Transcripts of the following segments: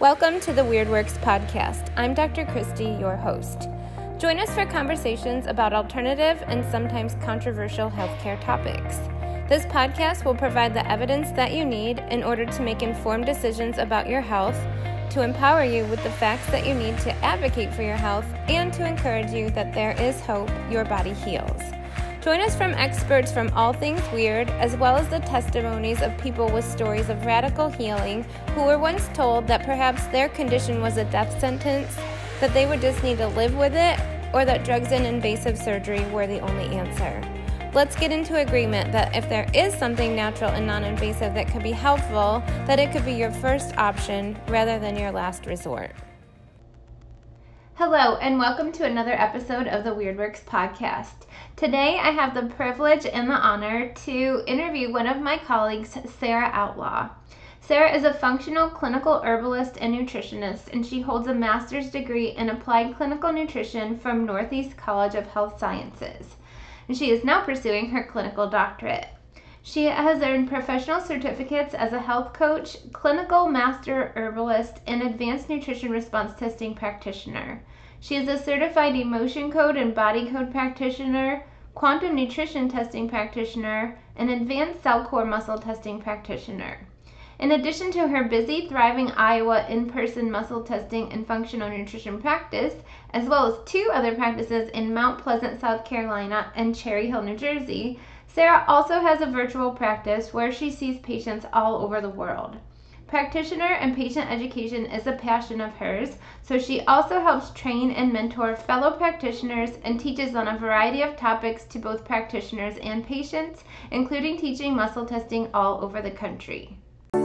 Welcome to the Weird Works podcast. I'm Dr. Kristy, your host. Join us for conversations about alternative and sometimes controversial healthcare topics. This podcast will provide the evidence that you need in order to make informed decisions about your health, to empower you with the facts that you need to advocate for your health, and to encourage you that there is hope your body heals. Join us from experts from all things weird, as well as the testimonies of people with stories of radical healing who were once told that perhaps their condition was a death sentence, that they would just need to live with it, or that drugs and invasive surgery were the only answer. Let's get into agreement that if there is something natural and non-invasive that could be helpful, that it could be your first option rather than your last resort. Hello, and welcome to another episode of the Weird Works podcast. Today, I have the privilege and the honor to interview one of my colleagues, Sarah Outlaw. Sarah is a functional clinical herbalist and nutritionist, and she holds a master's degree in applied clinical nutrition from Northeast College of Health Sciences. And she is now pursuing her clinical doctorate. She has earned professional certificates as a health coach, clinical master herbalist, and advanced nutrition response testing practitioner. She is a certified emotion code and body code practitioner, quantum nutrition testing practitioner, and advanced cell core muscle testing practitioner. In addition to her busy, thriving Iowa in-person muscle testing and functional nutrition practice, as well as two other practices in Mount Pleasant, South Carolina, and Cherry Hill, New Jersey, Sarah also has a virtual practice where she sees patients all over the world. Practitioner and patient education is a passion of hers, so she also helps train and mentor fellow practitioners and teaches on a variety of topics to both practitioners and patients, including teaching muscle testing all over the country.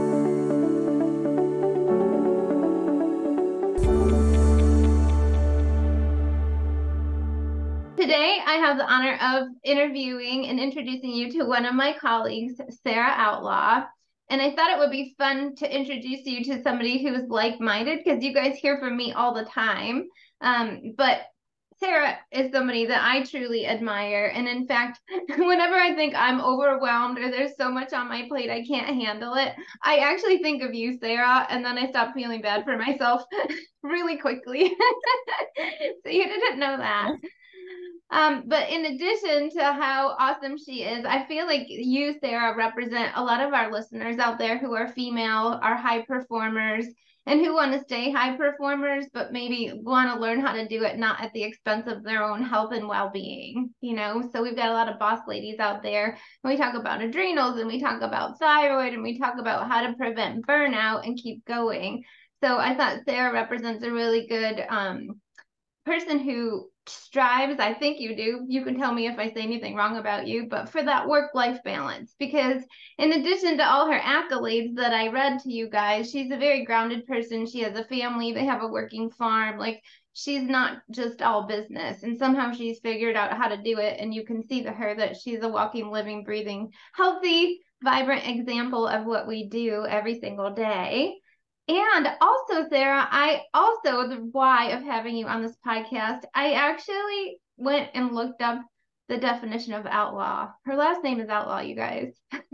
Today, I have the honor of interviewing and introducing you to one of my colleagues, Sarah Outlaw. And I thought it would be fun to introduce you to somebody who is like-minded, because you guys hear from me all the time. But Sarah is somebody that I truly admire. And in fact, whenever I think I'm overwhelmed or there's so much on my plate I can't handle it, I actually think of you, Sarah, and then I stop feeling bad for myself really quickly. So you didn't know that. But in addition to how awesome she is, I feel like you, Sarah, represent a lot of our listeners out there who are female, are high performers, and who want to stay high performers, but maybe want to learn how to do it not at the expense of their own health and well-being, you know? So we've got a lot of boss ladies out there. And we talk about adrenals, and we talk about thyroid, and we talk about how to prevent burnout and keep going. So I thought Sarah represents a really good person who strives, I think you do, you can tell me if I say anything wrong about you, but for that work-life balance, because in addition to all her accolades that I read to you guys, she's a very grounded person. She has a family, they have a working farm, like she's not just all business, and somehow she's figured out how to do it, and you can see to her that she's a walking, living, breathing, healthy, vibrant example of what we do every single day. And also, Sarah, the why of having you on this podcast, I actually went and looked up the definition of outlaw. Her last name is Outlaw, you guys.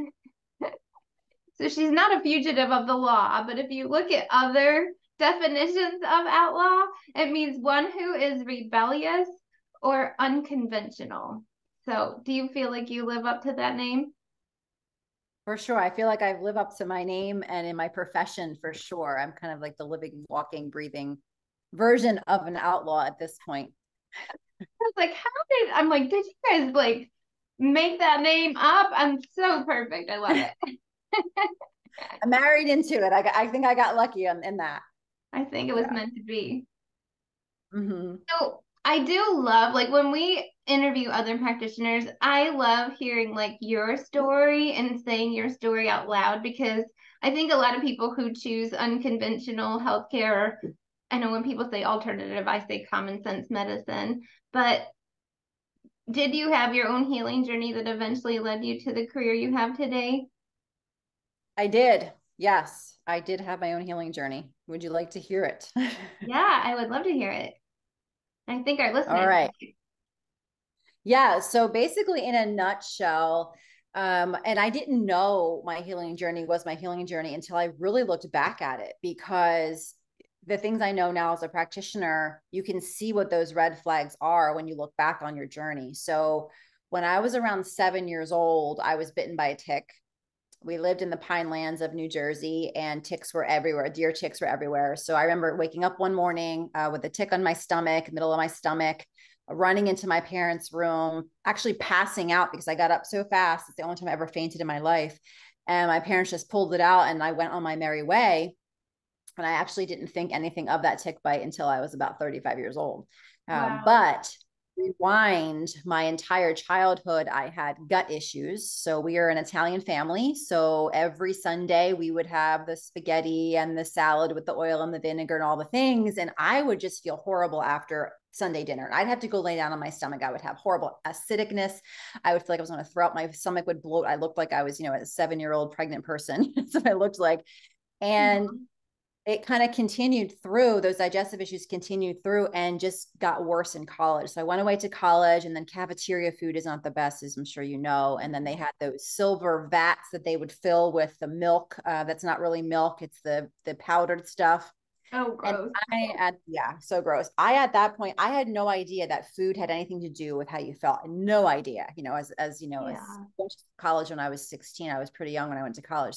So she's not a fugitive of the law, but if you look at other definitions of outlaw, it means one who is rebellious or unconventional. So do you feel like you live up to that name? For sure. I feel like I live up to my name, and in my profession, for sure. I'm kind of like the living, walking, breathing version of an outlaw at this point. I was like, did you guys like make that name up? I'm so perfect. I love it. I'm married into it. I think I got lucky in that. I think it was meant to be. Mm-hmm. So I do love, like, when we interview other practitioners, I love hearing like your story and saying your story out loud, because I think a lot of people who choose unconventional healthcare, I know when people say alternative, I say common sense medicine, but did you have your own healing journey that eventually led you to the career you have today? I did. Yes, I did have my own healing journey. Would you like to hear it? Yeah, I would love to hear it. I think our listeners. All right. Yeah. So basically, in a nutshell, and I didn't know my healing journey was my healing journey until I really looked back at it, because the things I know now as a practitioner, you can see what those red flags are when you look back on your journey. So when I was around 7 years old, I was bitten by a tick. We lived in the pine lands of New Jersey, and ticks were everywhere. Deer ticks were everywhere. So I remember waking up one morning with a tick on my stomach, middle of my stomach, running into my parents' room, actually passing out because I got up so fast. It's the only time I ever fainted in my life. And my parents just pulled it out, and I went on my merry way. And I actually didn't think anything of that tick bite until I was about 35 years old. Wow. But rewind my entire childhood, I had gut issues. So we are an Italian family. So every Sunday we would have the spaghetti and the salad with the oil and the vinegar and all the things. And I would just feel horrible after Sunday dinner. I'd have to go lay down on my stomach. I would have horrible acidicness. I would feel like I was going to throw up. My stomach would bloat. I looked like I was, a 7-year-old pregnant person. That's what I looked like. And it kind of continued through, those digestive issues continued through and just got worse in college. So I went away to college, and then cafeteria food is not the best, as I'm sure you know. And then they had those silver vats that they would fill with the milk. That's not really milk. It's the powdered stuff. Oh, gross. And so gross. At that point, I had no idea that food had anything to do with how you felt. No idea, as you know, as I went to college when I was 16, I was pretty young when I went to college.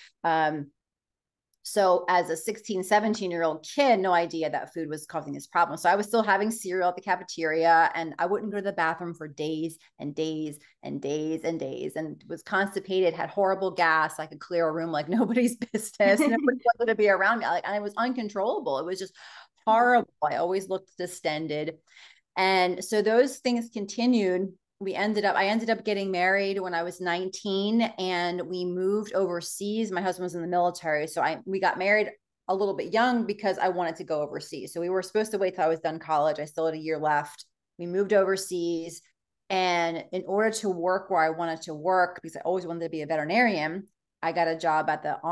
So as a 16, 17-year-old kid, no idea that food was causing this problem. So I was still having cereal at the cafeteria, and I wouldn't go to the bathroom for days and days and days and days, and was constipated, had horrible gas. I could clear a room like nobody's business. Nobody wanted to be around me. And it was uncontrollable. It was just horrible. I always looked distended. And so those things continued. I ended up getting married when I was 19, and we moved overseas. My husband was in the military. So we got married a little bit young because I wanted to go overseas. So we were supposed to wait till I was done college. I still had a year left. We moved overseas. And in order to work where I wanted to work, because I always wanted to be a veterinarian, I got a job at the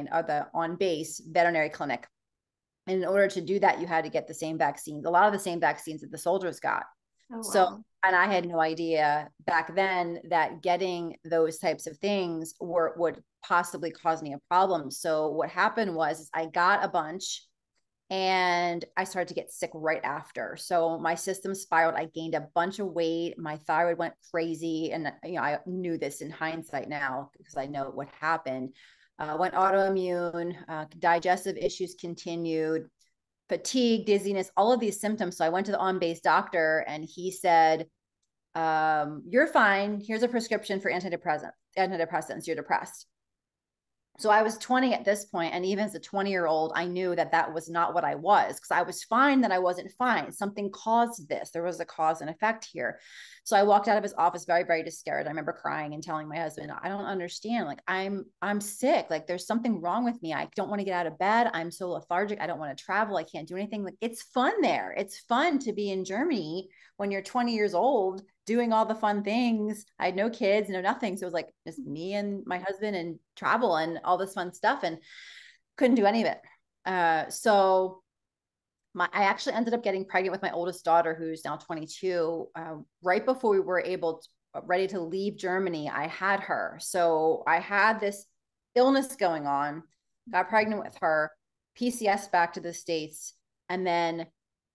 on-base veterinary clinic. And in order to do that, you had to get the same vaccines, a lot of the same vaccines that the soldiers got. Oh, wow. So, and I had no idea back then that getting those types of things would possibly cause me a problem. So what happened was I got a bunch, and I started to get sick right after. So my system spiraled. I gained a bunch of weight. My thyroid went crazy. And, I knew this in hindsight now because I know what happened. Went autoimmune, digestive issues continued, fatigue, dizziness, all of these symptoms. So I went to the on-base doctor, and he said, you're fine. Here's a prescription for antidepressants. You're depressed. So I was 20 at this point, and even as a 20-year-old, I knew that was not what I was, because I was fine, that I wasn't fine. Something caused this. There was a cause and effect here. So I walked out of his office very, very scared. I remember crying and telling my husband, I don't understand. Like, I'm sick. Like, there's something wrong with me. I don't want to get out of bed. I'm so lethargic. I don't want to travel. I can't do anything. Like, it's fun there. It's fun to be in Germany when you're 20 years old, doing all the fun things. I had no kids, no nothing. So it was like just me and my husband and travel and all this fun stuff, and couldn't do any of it. So I actually ended up getting pregnant with my oldest daughter, who's now 22. Right before we were ready to leave Germany, I had her. So I had this illness going on, got pregnant with her, PCS back to the States. And then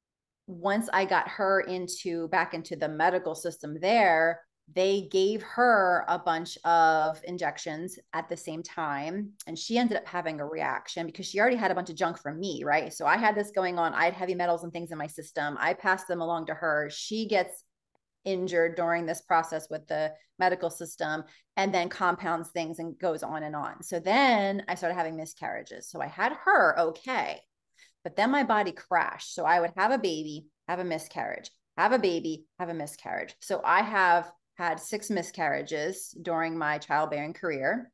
once I got her back into the medical system there, they gave her a bunch of injections at the same time. And she ended up having a reaction because she already had a bunch of junk from me, right? So I had this going on. I had heavy metals and things in my system. I passed them along to her. She gets injured during this process with the medical system, and then compounds things and goes on and on. So then I started having miscarriages. So I had her okay. But then my body crashed. So I would have a baby, have a miscarriage, have a baby, have a miscarriage. So I have had 6 miscarriages during my childbearing career,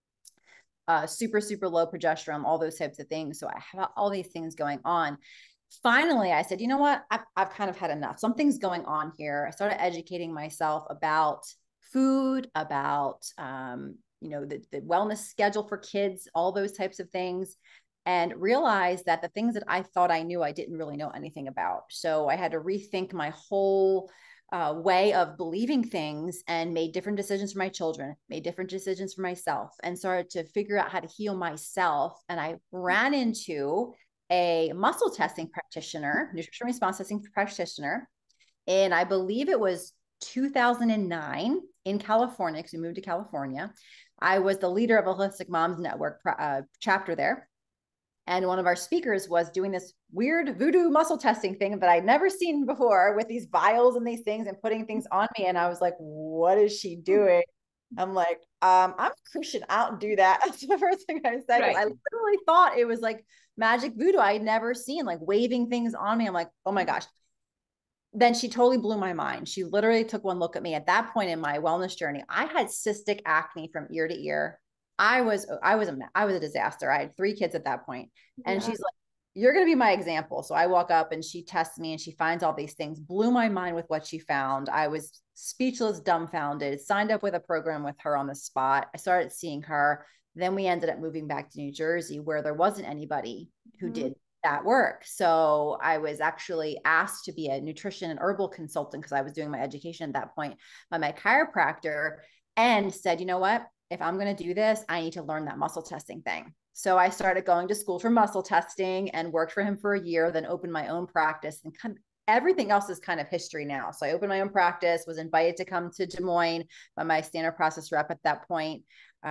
super, super low progesterone, all those types of things. So I have all these things going on. Finally, I said, you know what? I've kind of had enough. Something's going on here. I started educating myself about food, about, the wellness schedule for kids, all those types of things, and realized that the things that I thought I knew, I didn't really know anything about. So I had to rethink my whole way of believing things, and made different decisions for my children, made different decisions for myself, and started to figure out how to heal myself. And I ran into a muscle testing practitioner, nutrition response testing practitioner. And I believe it was 2009 in California, because we moved to California. I was the leader of a Holistic Moms Network chapter there. And one of our speakers was doing this weird voodoo muscle testing thing that I'd never seen before, with these vials and these things and putting things on me. And I was like, what is she doing? I'm like, I'm a Christian. I don't do that. That's the first thing I said. Right. I literally thought it was like magic voodoo I'd never seen, like waving things on me. I'm like, oh my gosh. Then she totally blew my mind. She literally took one look at me. At that point in my wellness journey, I had cystic acne from ear to ear. I was a disaster. I had 3 kids at that point. And she's like, you're going to be my example. So I walk up and she tests me and she finds all these things, blew my mind with what she found. I was speechless, dumbfounded, signed up with a program with her on the spot. I started seeing her. Then we ended up moving back to New Jersey, where there wasn't anybody who did that work. So I was actually asked to be a nutrition and herbal consultant, because I was doing my education at that point, by my chiropractor, and said, you know what, if I'm going to do this, I need to learn that muscle testing thing. So I started going to school for muscle testing and worked for him for a year, then opened my own practice, and kind of everything else is kind of history now. So I opened my own practice, was invited to come to Des Moines by my standard process rep at that point.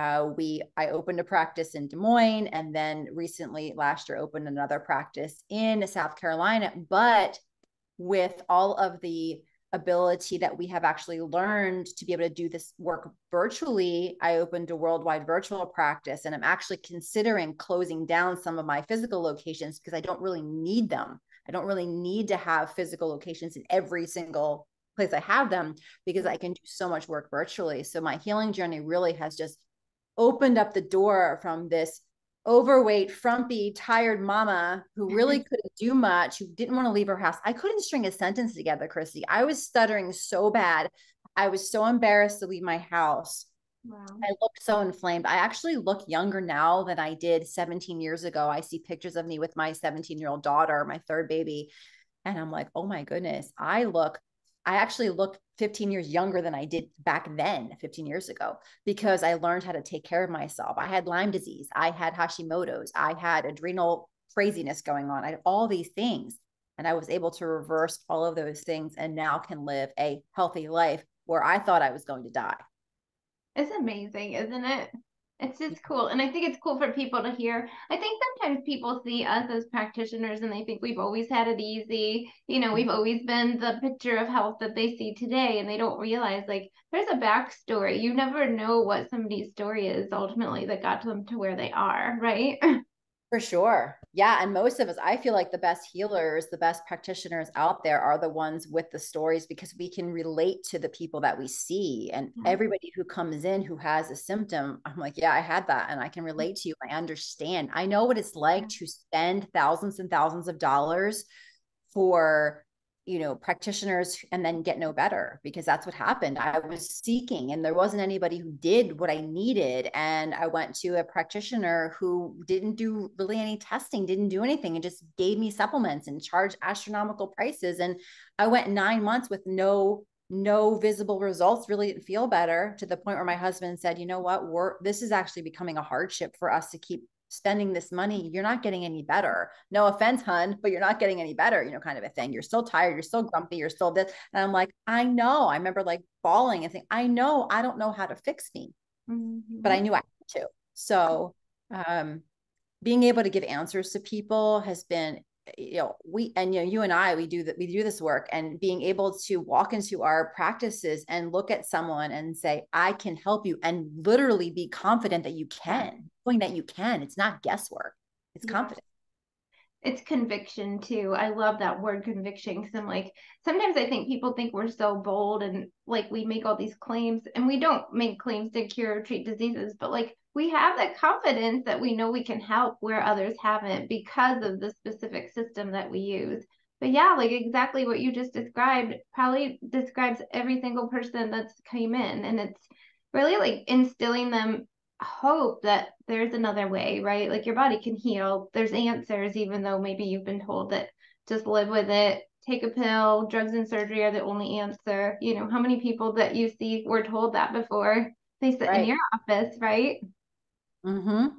I opened a practice in Des Moines, and then recently last year opened another practice in South Carolina. But with all of the ability that we have actually learned to be able to do this work virtually, I opened a worldwide virtual practice, and I'm actually considering closing down some of my physical locations because I don't really need them. I don't really need to have physical locations in every single place I have them, because I can do so much work virtually. So my healing journey really has just opened up the door from this overweight, frumpy, tired mama who really couldn't do much, who didn't want to leave her house. I couldn't string a sentence together, Kristy. I was stuttering so bad. I was so embarrassed to leave my house. Wow. I looked so inflamed. I actually look younger now than I did 17 years ago. I see pictures of me with my 17-year-old daughter, my 3rd baby. And I'm like, oh my goodness, I actually look 15 years younger than I did back then, 15 years ago, because I learned how to take care of myself. I had Lyme disease. I had Hashimoto's. I had adrenal craziness going on. I had all these things. And I was able to reverse all of those things, and now can live a healthy life where I thought I was going to die. It's amazing, isn't it? It's just cool. And I think it's cool for people to hear. I think sometimes people see us as practitioners and they think we've always had it easy. You know, we've always been the picture of health that they see today, and they don't realize, like, there's a backstory. You never know what somebody's story is ultimately that got them to where they are, right? For sure. Yeah. And most of us, I feel like the best healers, the best practitioners out there are the ones with the stories, because we can relate to the people that we see. And everybody who comes in who has a symptom, I'm like, yeah, I had that, and I can relate to you. I understand. I know what it's like to spend thousands and thousands of dollars for, you know, practitioners and then get no better, because that's what happened. I was seeking and there wasn't anybody who did what I needed. And I went to a practitioner who didn't do really any testing, didn't do anything, and just gave me supplements and charged astronomical prices. And I went 9 months with no visible results, really didn't feel better, to the point where my husband said, you know what, this is actually becoming a hardship for us to keep spending this money. You're not getting any better. No offense, hun, but you're not getting any better, you know, kind of a thing. You're still tired. You're still grumpy. You're still this. And I'm like, I know. I remember like bawling and saying, I know, I don't know how to fix me, but I knew I had to. So, being able to give answers to people has been, you know, you know, you and I, we do this work, and being able to walk into our practices and look at someone and say, I can help you, and literally be confident that you can, knowing that you can. It's not guesswork. It's confidence. It's conviction too. I love that word, conviction, because I'm like, sometimes I think people think we're so bold and like we make all these claims, and we don't make claims to cure or treat diseases, but like we have that confidence that we know we can help where others haven't, because of the specific system that we use. But yeah, like exactly what you just described probably describes every single person that's came in, and it's really like instilling them hope that there's another way, right? Like your body can heal. There's answers, even though maybe you've been told that just live with it, take a pill, drugs and surgery are the only answer. You know, how many people that you see were told that before they sit in your office, right? Mm-hmm.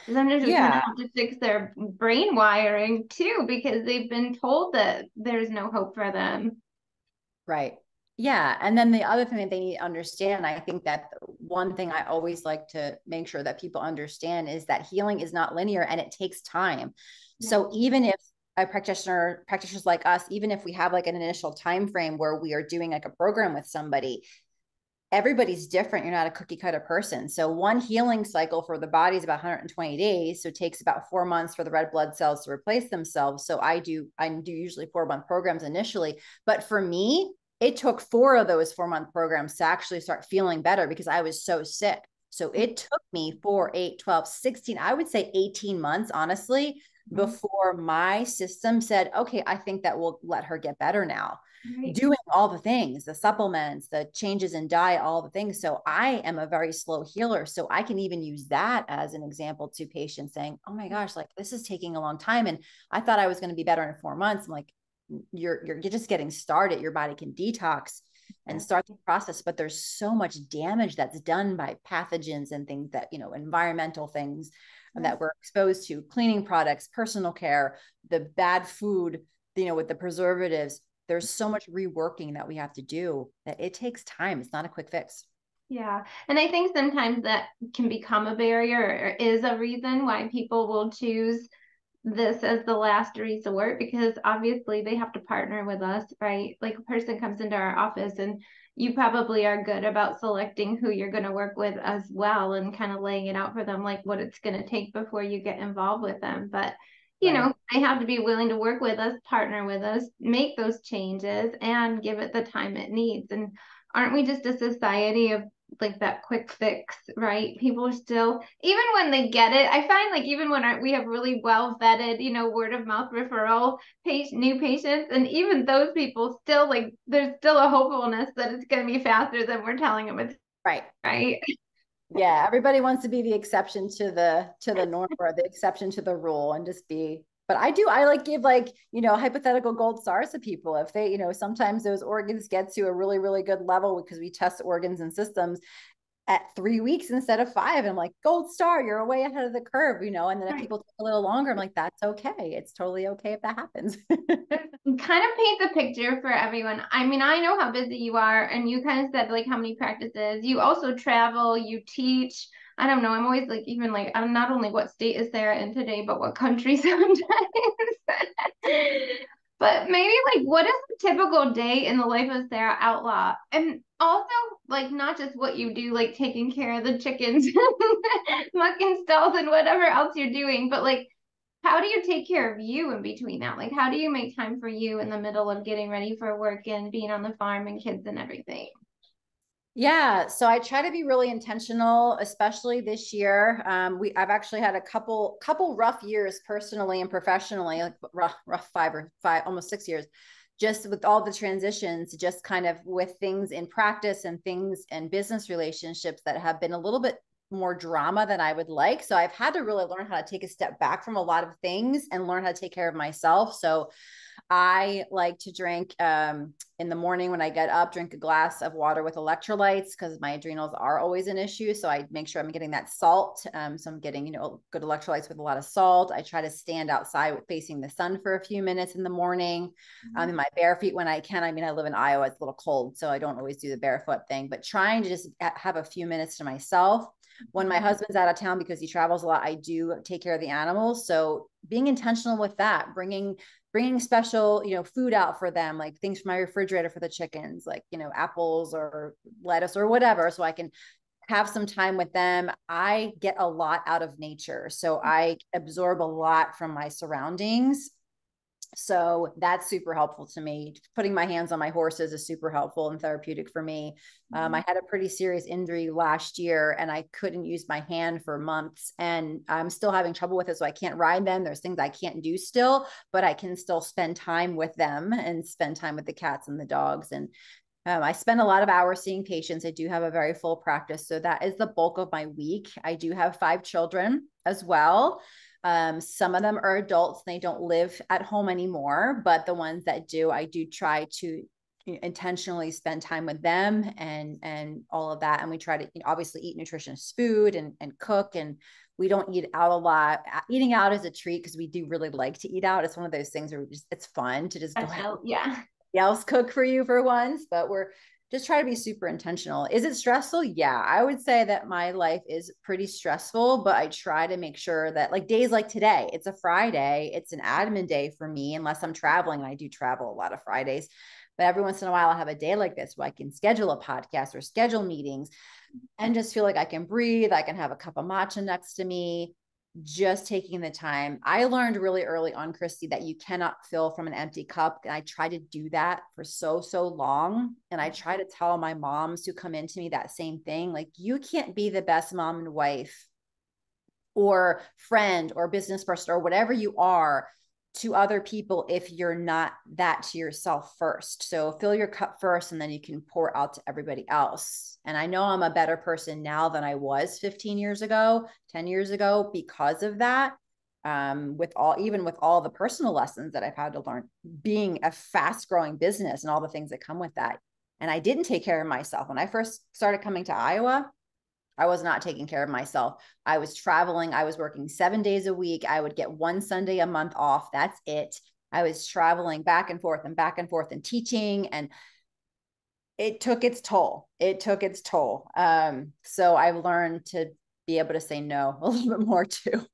Sometimes we kind of Yeah. have to fix their brain wiring too, because they've been told that there's no hope for them. Right. Yeah. And then the other thing that they need to understand, I think that one thing I always like to make sure that people understand is that healing is not linear and it takes time. Yeah. So even if a practitioners like us, even if we have like an initial time frame where we are doing like a program with somebody, everybody's different. You're not a cookie cutter person. So one healing cycle for the body is about 120 days. So it takes about 4 months for the red blood cells to replace themselves. So I do usually 4 month programs initially. But for me, it took 4 of those 4 month programs to actually start feeling better because I was so sick. So it took me 4, 8, 12, 16, I would say 18 months, honestly, before my system said, okay, I think that we'll let her get better now. Right. Doing all the things, the supplements, the changes in diet, all the things. So I am a very slow healer. So I can even use that as an example to patients saying, oh my gosh, like this is taking a long time. And I thought I was going to be better in 4 months. I'm like, you're just getting started. Your body can detox and start the process, but there's so much damage that's done by pathogens and things that, environmental things that we're exposed to, cleaning products, personal care, the bad food, with the preservatives. There's so much reworking that we have to do that it takes time. It's not a quick fix. Yeah. And I think sometimes that can become a barrier or is a reason why people will choose this as the last resort, because obviously they have to partner with us, right? Like a person comes into our office and you probably are good about selecting who you're going to work with as well and kind of laying it out for them, like what it's going to take before you get involved with them. But Right. they have to be willing to work with us, partner with us, make those changes, and give it the time it needs. And aren't we just a society of like that quick fix, right? People are still, even when they get it, I find like even when we have really well vetted, word of mouth referral new patients, and even those people still like, there's still a hopefulness that it's going to be faster than we're telling them it's Right. right. Yeah, everybody wants to be the exception to the norm or the exception to the rule and just be. But I like give like, hypothetical gold stars to people if they, sometimes those organs get to a really, really good level because we test organs and systems at 3 weeks instead of 5. And I'm like, gold star, you're way ahead of the curve, and then if Right. people take a little longer, I'm like, that's okay. It's totally okay if that happens. Kind of paint the picture for everyone. I mean, I know how busy you are, and you kind of said like how many practices. You also travel, you teach. I don't know. I'm always like, even like, I'm not only what state is Sarah in today, but what country sometimes. But maybe like, what is a typical day in the life of Sarah Outlaw? And also, like, not just what you do, like taking care of the chickens, mucking stalls, and whatever else you're doing, but like, how do you take care of you in between that? Like, how do you make time for you in the middle of getting ready for work and being on the farm and kids and everything? Yeah, so I try to be really intentional, especially this year. I've actually had a couple rough years personally and professionally, like rough 5 almost 6 years, just with all the transitions, just kind of with things in practice and things and business relationships that have been a little bit more drama than I would like. So I've had to really learn how to take a step back from a lot of things and learn how to take care of myself. So I like to drink in the morning when I get up, drink a glass of water with electrolytes because my adrenals are always an issue. So I make sure I'm getting that salt. So I'm getting, good electrolytes with a lot of salt. I try to stand outside facing the sun for a few minutes in the morning. In my bare feet when I can. I mean, I live in Iowa, it's a little cold, so I don't always do the barefoot thing, but trying to just have a few minutes to myself. When my husband's out of town because he travels a lot, I do take care of the animals. So being intentional with that, bringing special, food out for them, like things from my refrigerator for the chickens, like, apples or lettuce or whatever. So I can have some time with them. I get a lot out of nature. So I absorb a lot from my surroundings. So that's super helpful to me. Putting my hands on my horses is super helpful and therapeutic for me. I had a pretty serious injury last year and I couldn't use my hand for months and I'm still having trouble with it. So I can't ride them. There's things I can't do still, but I can still spend time with them and spend time with the cats and the dogs. And I spend a lot of hours seeing patients. I do have a very full practice. So that is the bulk of my week. I do have 5 children as well. Some of them are adults and they don't live at home anymore, but the ones that do, I do try to intentionally spend time with them and all of that. And we try to obviously eat nutritious food and cook and We don't eat out a lot. Eating out is a treat because we do really like to eat out. It's one of those things where it's fun to just go ahead. Yeah. Else cook for you for once, but we're just try to be super intentional. Is it stressful? Yeah, I would say that my life is pretty stressful, but I try to make sure that like days like today, it's a Friday, it's an admin day for me, unless I'm traveling, and I do travel a lot of Fridays. But every once in a while, I'll have a day like this where I can schedule a podcast or schedule meetings and just feel like I can breathe. I can have a cup of matcha next to me, just taking the time. I learned really early on, Kristy, that you cannot fill from an empty cup. And I try to do that for so long. And I try to tell my moms who come into me that same thing. Like, you can't be the best mom and wife or friend or business person or whatever you are to other people if you're not that to yourself first. So fill your cup first, and then you can pour out to everybody else. And I know I'm a better person now than I was 15 years ago, 10 years ago, because of that. Even with all the personal lessons that I've had to learn, being a fast growing business and all the things that come with that. And I didn't take care of myself. When I first started coming to Iowa, I was not taking care of myself. I was traveling. I was working 7 days a week. I would get one Sunday a month off. That's it. I was traveling back and forth and teaching, and it took its toll. So I've learned to be able to say no a little bit more too.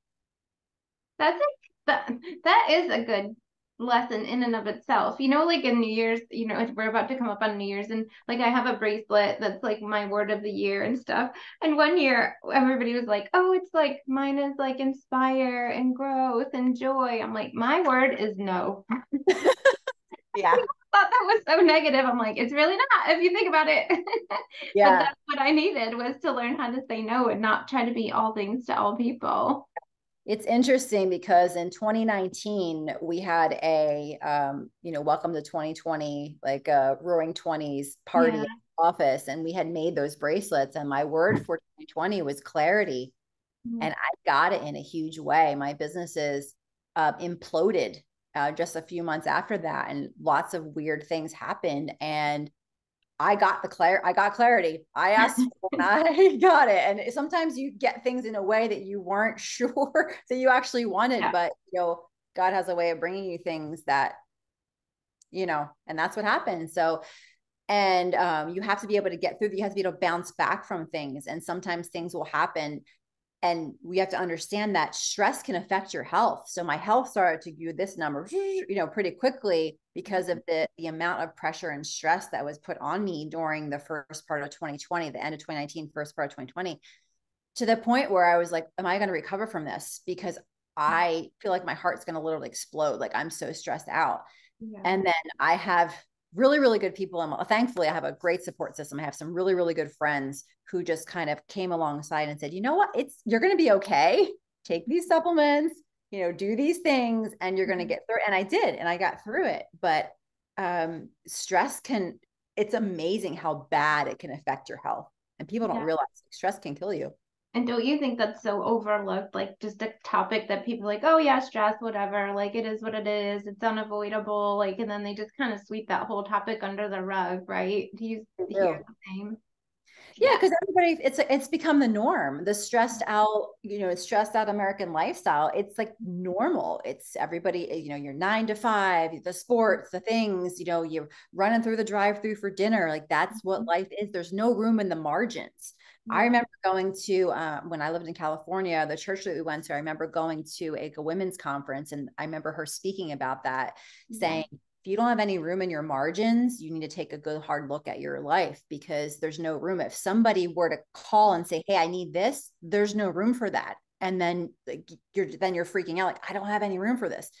That is a good lesson in and of itself. Like in New Year's, we're about to come up on New Year's, and like I have a bracelet that's like my word of the year and stuff. And one year everybody was like, oh, it's like mine is like inspire and growth and joy. I'm like, my word is no. Yeah. I thought that was so negative. I'm like, it's really not if you think about it. Yeah. But that's what I needed, was to learn how to say no and not try to be all things to all people. It's interesting because in 2019, we had a, welcome to 2020, like a roaring 20s party Yeah. in the office. And we had made those bracelets. And my word for 2020 was clarity. Mm-hmm. And I got it in a huge way. My businesses imploded just a few months after that. And lots of weird things happened. And I got clarity. I asked for it, I got it. And sometimes you get things in a way that you weren't sure that you actually wanted, Yeah. but God has a way of bringing you things that, and that's what happened. So, and you have to be able to get through, you have to be able to bounce back from things. And sometimes things will happen, and we have to understand that stress can affect your health. So my health started to do this number, pretty quickly because of the amount of pressure and stress that was put on me during the first part of 2020, the end of 2019, first part of 2020, to the point where I was like, am I going to recover from this? Because I feel like my heart's going to literally explode. Like, I'm so stressed out. Yeah. And then I have really, really good people. And thankfully, I have a great support system. I have some really, really good friends who just kind of came alongside and said, you know what, you're going to be okay. Take these supplements, do these things, and you're going to get through it. And I did, and I got through it. But stress it's amazing how bad it can affect your health. And people don't realize stress can kill you. And don't you think that's so overlooked? Like, just a topic that people like, oh yeah, stress, whatever. Like, it is what it is. It's unavoidable. Like, and then they just kind of sweep that whole topic under the rug, right? Do you hear the same? Yeah, because everybody, it's become the norm. The stressed out, stressed out American lifestyle. It's like normal. It's everybody, you're 9 to 5, the sports, the things, you're running through the drive-through for dinner. Like, that's what life is. There's no room in the margins. I remember going to, when I lived in California, the church that we went to, I remember going to a women's conference, and I remember her speaking about that, saying, if you don't have any room in your margins, you need to take a good hard look at your life, because there's no room. If somebody were to call and say, hey, I need this, there's no room for that. And then you're freaking out. Like, I don't have any room for this,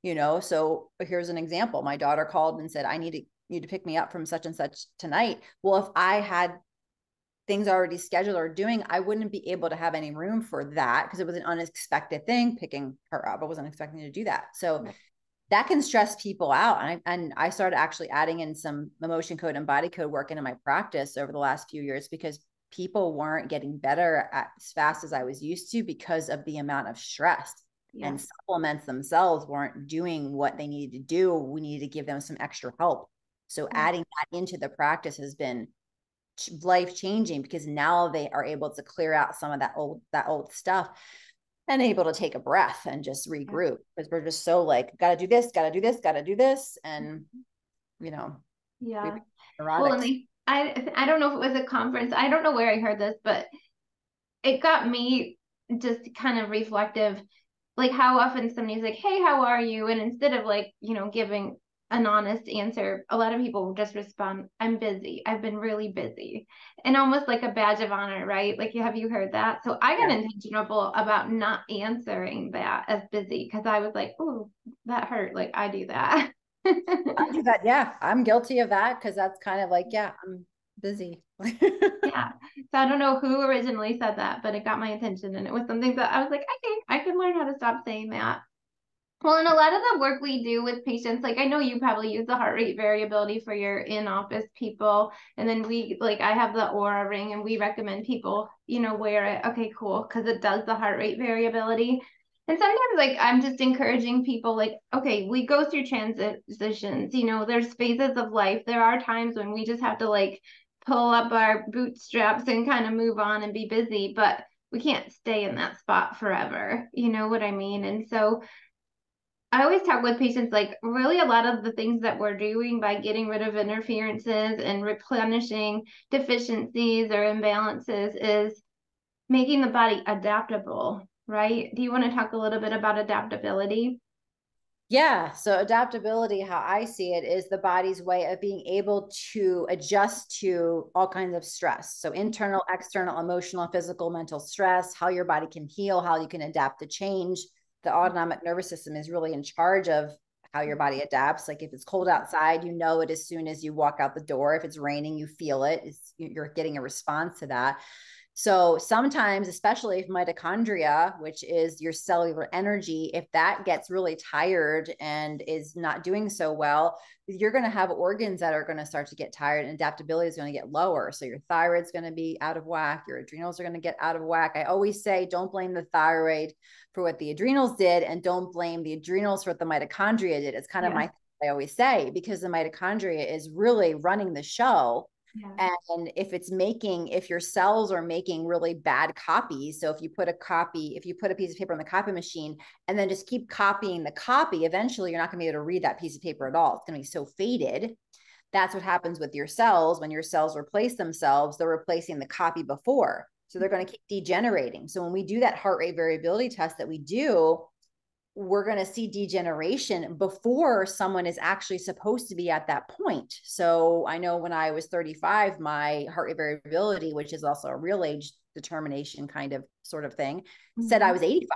So here's an example. My daughter called and said, I need you to pick me up from such and such tonight. Well, if I had things already scheduled or doing, I wouldn't be able to have any room for that, because it was an unexpected thing, picking her up. I wasn't expecting to do that. So that can stress people out. And I started actually adding in some emotion code and body code work into my practice over the last few years, because people weren't getting better as fast as I was used to because of the amount of stress. And supplements themselves weren't doing what they needed to do. We needed to give them some extra help. So adding that into the practice has been life changing, because now they are able to clear out some of that old stuff. and able to take a breath and just regroup, because we're just so like, got to do this, got to do this, got to do this. And, you know, Yeah. Well, neurotics. and I don't know if it was a conference. I don't know where I heard this, but it got me just kind of reflective, like how often somebody's like, "Hey, how are you?" And instead of like, giving an honest answer, a lot of people just respond, "I'm busy. I've been really busy." And almost like a badge of honor, right? Like, have you heard that? So I got Yeah. intentional about not answering that as busy, because I was like, "Oh, that hurt." Like I do that. I do that. Yeah. I'm guilty of that, because that's kind of like, yeah, I'm busy. Yeah. So I don't know who originally said that, but it got my attention, and it was something that I was like, I can learn how to stop saying that. Well, and a lot of the work we do with patients, like I know you probably use the heart rate variability for your in-office people, and then I have the Aura ring, and we recommend people, wear it. Okay, cool, because it does the heart rate variability. And sometimes, like, I'm just encouraging people, like, okay, we go through transitions, there's phases of life. There are times when we just have to, like, pull up our bootstraps and kind of move on and be busy, but we can't stay in that spot forever. You know what I mean? And so, I always talk with patients, like really a lot of the things that we're doing by getting rid of interferences and replenishing deficiencies or imbalances is making the body adaptable, right? Do you want to talk a little bit about adaptability? Yeah. So adaptability, how I see it, is the body's way of being able to adjust to all kinds of stress. So internal, external, emotional, physical, mental stress, how your body can heal, how you can adapt to change. The autonomic nervous system is really in charge of how your body adapts. Like if it's cold outside, you know it as soon as you walk out the door. If it's raining, you feel it. You're getting a response to that. So sometimes, especially if mitochondria, which is your cellular energy, if that gets really tired and is not doing so well, you're going to have organs that are going to start to get tired, and adaptability is going to get lower. So your thyroid's going to be out of whack. Your adrenals are going to get out of whack. I always say, don't blame the thyroid for what the adrenals did, and don't blame the adrenals for what the mitochondria did. It's kind of my, I always say, because the mitochondria is really running the show. Yeah. And if your cells are making really bad copies, so if you put a piece of paper on the copy machine and then just keep copying the copy, eventually you're not going to be able to read that piece of paper at all. It's going to be so faded. That's what happens with your cells. When your cells replace themselves, they're replacing the copy before. So they're going to keep degenerating. So when we do that heart rate variability test that we do, we're going to see degeneration before someone is actually supposed to be at that point. So I know when I was 35, my heart rate variability, which is also a real age determination kind of sort of thing, said I was 85.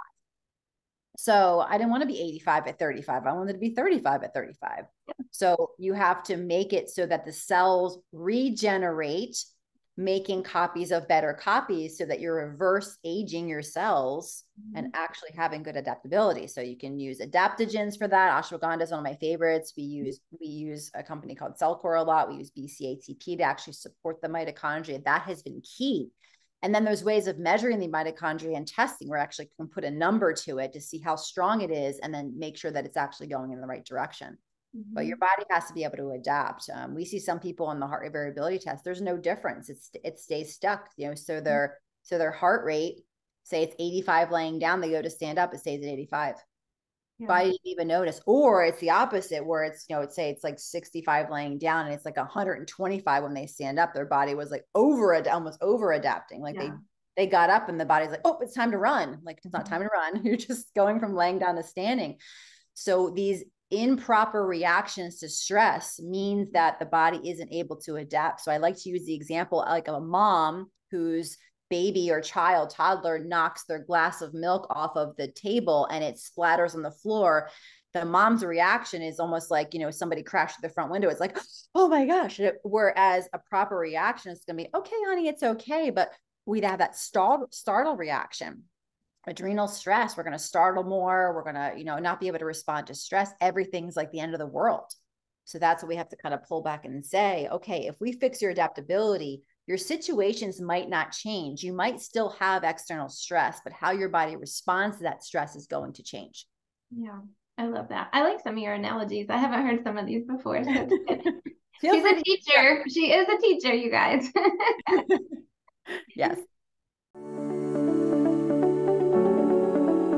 So I didn't want to be 85 at 35. I wanted to be 35 at 35. So you have to make it so that the cells regenerate, making copies of better copies, so that you're reverse aging your cells and actually having good adaptability. So you can use adaptogens for that. Ashwagandha is one of my favorites. We use a company called Scalar a lot. We use BCATP to actually support the mitochondria. That has been key. And then there's ways of measuring the mitochondria and testing where actually can put a number to it to see how strong it is, and then make sure that it's actually going in the right direction. But your body has to be able to adapt. We see some people on the heart rate variability test, there's no difference. It stays stuck, so their heart rate, say it's 85 laying down, they go to stand up, it stays at 85. Body didn't even notice. Or it's the opposite, where it's, say it's like 65 laying down and it's like 125 when they stand up. Their body was like almost over adapting. Like they got up and the body's like, oh, it's time to run. Like, it's not time to run. You're just going from laying down to standing. So these improper reactions to stress means that the body isn't able to adapt. So I like to use the example like of a mom whose baby or toddler knocks their glass of milk off of the table and it splatters on the floor. The mom's reaction is almost like, somebody crashed through the front window. It's like, oh my gosh. Whereas a proper reaction is going to be, okay, honey, it's okay. But we'd have that startle reaction. Adrenal stress, we're going to startle more. We're going to, not be able to respond to stress. Everything's like the end of the world. So that's what we have to kind of pull back and say, okay, if we fix your adaptability, your situations might not change. You might still have external stress, but how your body responds to that stress is going to change. Yeah, I love that. I like some of your analogies. I haven't heard some of these before. So it's good. She's a teacher. She is a teacher, you guys. Yes.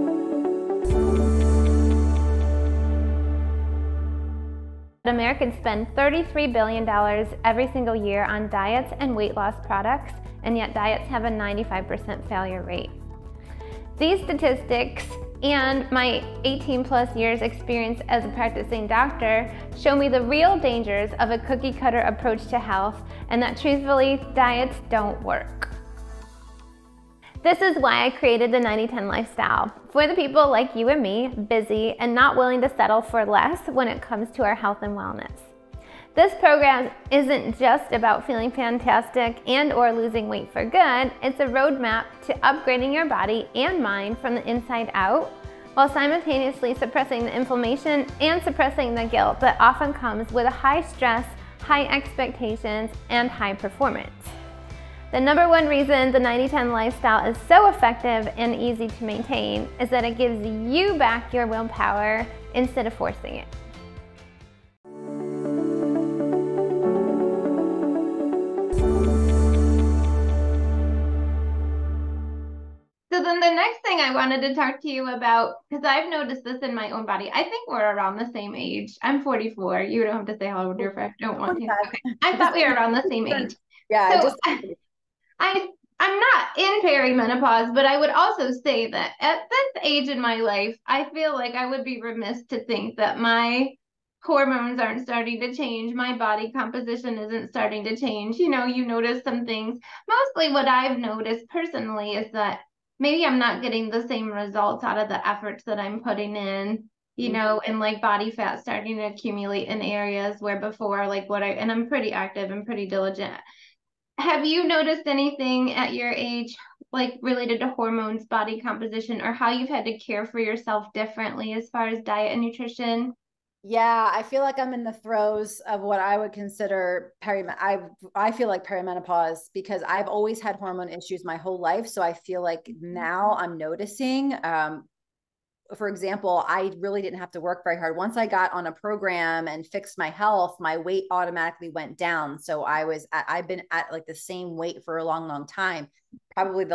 Americans spend $33 billion every single year on diets and weight loss products, and yet diets have a 95% failure rate. These statistics and my 18 plus years experience as a practicing doctor show me the real dangers of a cookie cutter approach to health, and that truthfully, diets don't work. This is why I created the 90-10 lifestyle, for the people like you and me, busy and not willing to settle for less when it comes to our health and wellness. This program isn't just about feeling fantastic and or losing weight for good. It's a roadmap to upgrading your body and mind from the inside out, while simultaneously suppressing the inflammation and suppressing the guilt that often comes with a high stress, high expectations, and high performance. The number one reason the 90-10 lifestyle is so effective and easy to maintain is that it gives you back your willpower instead of forcing it. So then the next thing I wanted to talk to you about, because I've noticed this in my own body. I think we're around the same age. I'm 44. You don't have to say how old you're, I don't want to. Okay. I thought we were around the same age. Yeah. So I'm not in perimenopause, but I would also say that at this age in my life, I feel like I would be remiss to think that my hormones aren't starting to change. My body composition isn't starting to change. You know, you notice some things. Mostly what I've noticed personally is that maybe I'm not getting the same results out of the efforts that I'm putting in, you know, and like body fat starting to accumulate in areas where before, like and I'm pretty active and pretty diligent. Have you noticed anything at your age, like related to hormones, body composition, or how you've had to care for yourself differently as far as diet and nutrition? Yeah, I feel like I'm in the throes of what I would consider I feel like perimenopause, because I've always had hormone issues my whole life. So I feel like now I'm noticing. For example, I really didn't have to work very hard. Once I got on a program and fixed my health, my weight automatically went down. So I've been at like the same weight for a long, long time, probably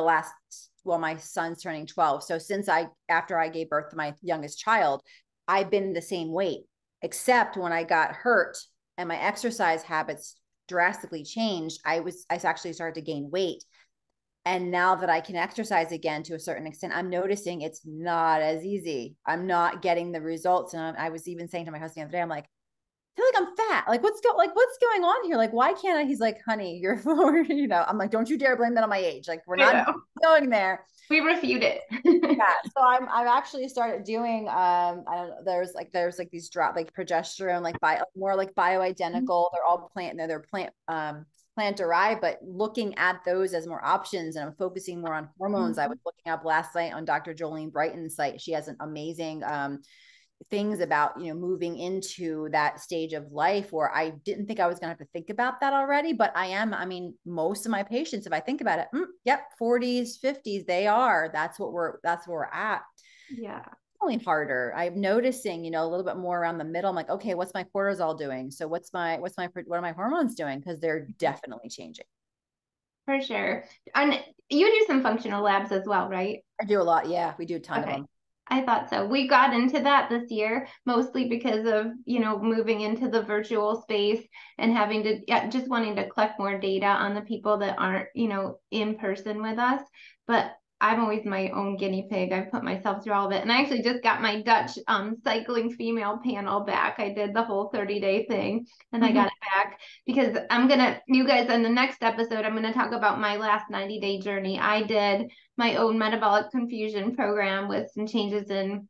my son's turning 12. So after I gave birth to my youngest child, I've been the same weight, except when I got hurt and my exercise habits drastically changed, I actually started to gain weight. And now that I can exercise again to a certain extent, I'm noticing it's not as easy. I'm not getting the results. And I was even saying to my husband the other day, I'm like, I feel like I'm fat. Like, what's going on here? Like, why can't I? He's like, honey, you're, you know, I'm like, don't you dare blame that on my age. Like, we're not going there. We refute it. Yeah. So I've actually started doing, I don't know, there's like these progesterone, more like bioidentical. They're all they're plant derived, but looking at those as more options, and I'm focusing more on hormones. I was looking up last night on Dr. Jolene Brighton's site. She has an amazing things about, you know, moving into that stage of life where I didn't think I was going to have to think about that already, but I am. I mean, most of my patients, if I think about it, yep, 40s, 50s, that's where we're at. Yeah. Only harder. I'm noticing, you know, a little bit more around the middle. I'm like, okay, what's my cortisol doing? So what are my hormones doing? Because they're definitely changing. For sure. And you do some functional labs as well, right? I do a lot. Yeah, we do a ton of them. I thought so. We got into that this year, mostly because of, you know, moving into the virtual space and having to, just wanting to collect more data on the people that aren't, you know, in person with us. But I'm always my own guinea pig. I've put myself through all of it. And I actually just got my Dutch cycling female panel back. I did the whole 30-day thing and I got it back because you guys, in the next episode, I'm going to talk about my last 90-day journey. I did my own metabolic confusion program with some changes in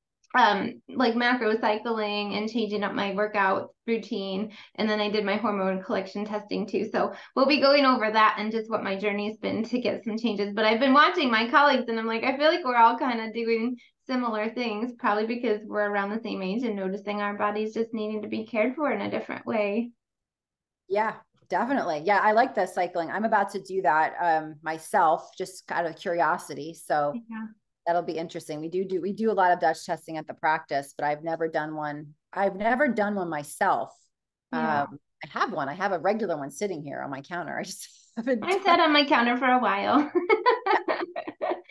like macro cycling and changing up my workout routine. And then I did my hormone collection testing too. So we'll be going over that and just what my journey has been to get some changes. But I've been watching my colleagues and I'm like, I feel like we're all kind of doing similar things, probably because we're around the same age and noticing our bodies just needing to be cared for in a different way. Yeah, definitely. Yeah, I like the cycling. I'm about to do that myself, just out of curiosity. So yeah. That'll be interesting. We do a lot of Dutch testing at the practice, but I've never done one. I've never done one myself. Yeah. I have one. I have a regular one sitting here on my counter. I just haven't. I sat on my counter for a while. Yeah,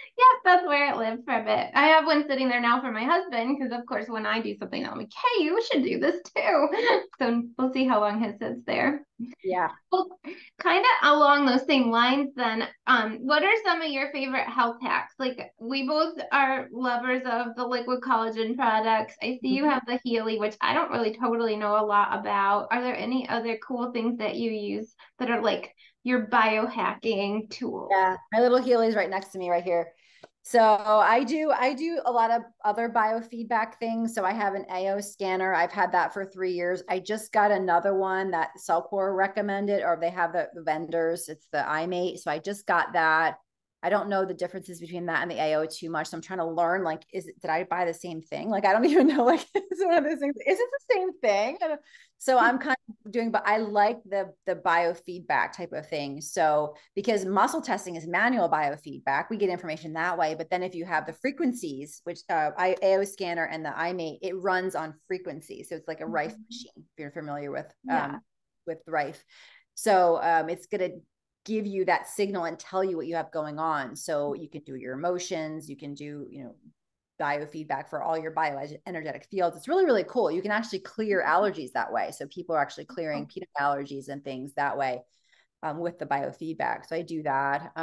That's where it lived for a bit. I have one sitting there now for my husband because, of course, when I do something, I'm like, hey, you should do this too. So we'll see how long his sits there. Yeah. Well, kind of along those same lines, then, what are some of your favorite health hacks? Like, we both are lovers of the liquid collagen products. I see you have the Healy, which I don't really totally know a lot about. Are there any other cool things that you use that are like your biohacking tools? Yeah, my little Healy's right next to me right here. So I do a lot of other biofeedback things. So I have an AO scanner. I've had that for 3 years. I just got another one that Cellcore recommended, or they have the vendors. It's the iMate. So I just got that. I don't know the differences between that and the AO too much. So I'm trying to learn, like, did I buy the same thing? Like, I don't even know, like, it's one of those things. Is it the same thing? So I'm kind of doing, but I like the biofeedback type of thing. So because muscle testing is manual biofeedback, we get information that way. But then if you have the frequencies, which AO scanner and the iMate, it runs on frequencies. So it's like a Rife machine, if you're familiar with Rife. So it's going to give you that signal and tell you what you have going on. So you can do your emotions, you can do, biofeedback for all your bioenergetic fields. It's really, really cool. You can actually clear allergies that way. So people are actually clearing peanut allergies and things that way with the biofeedback. So I do that.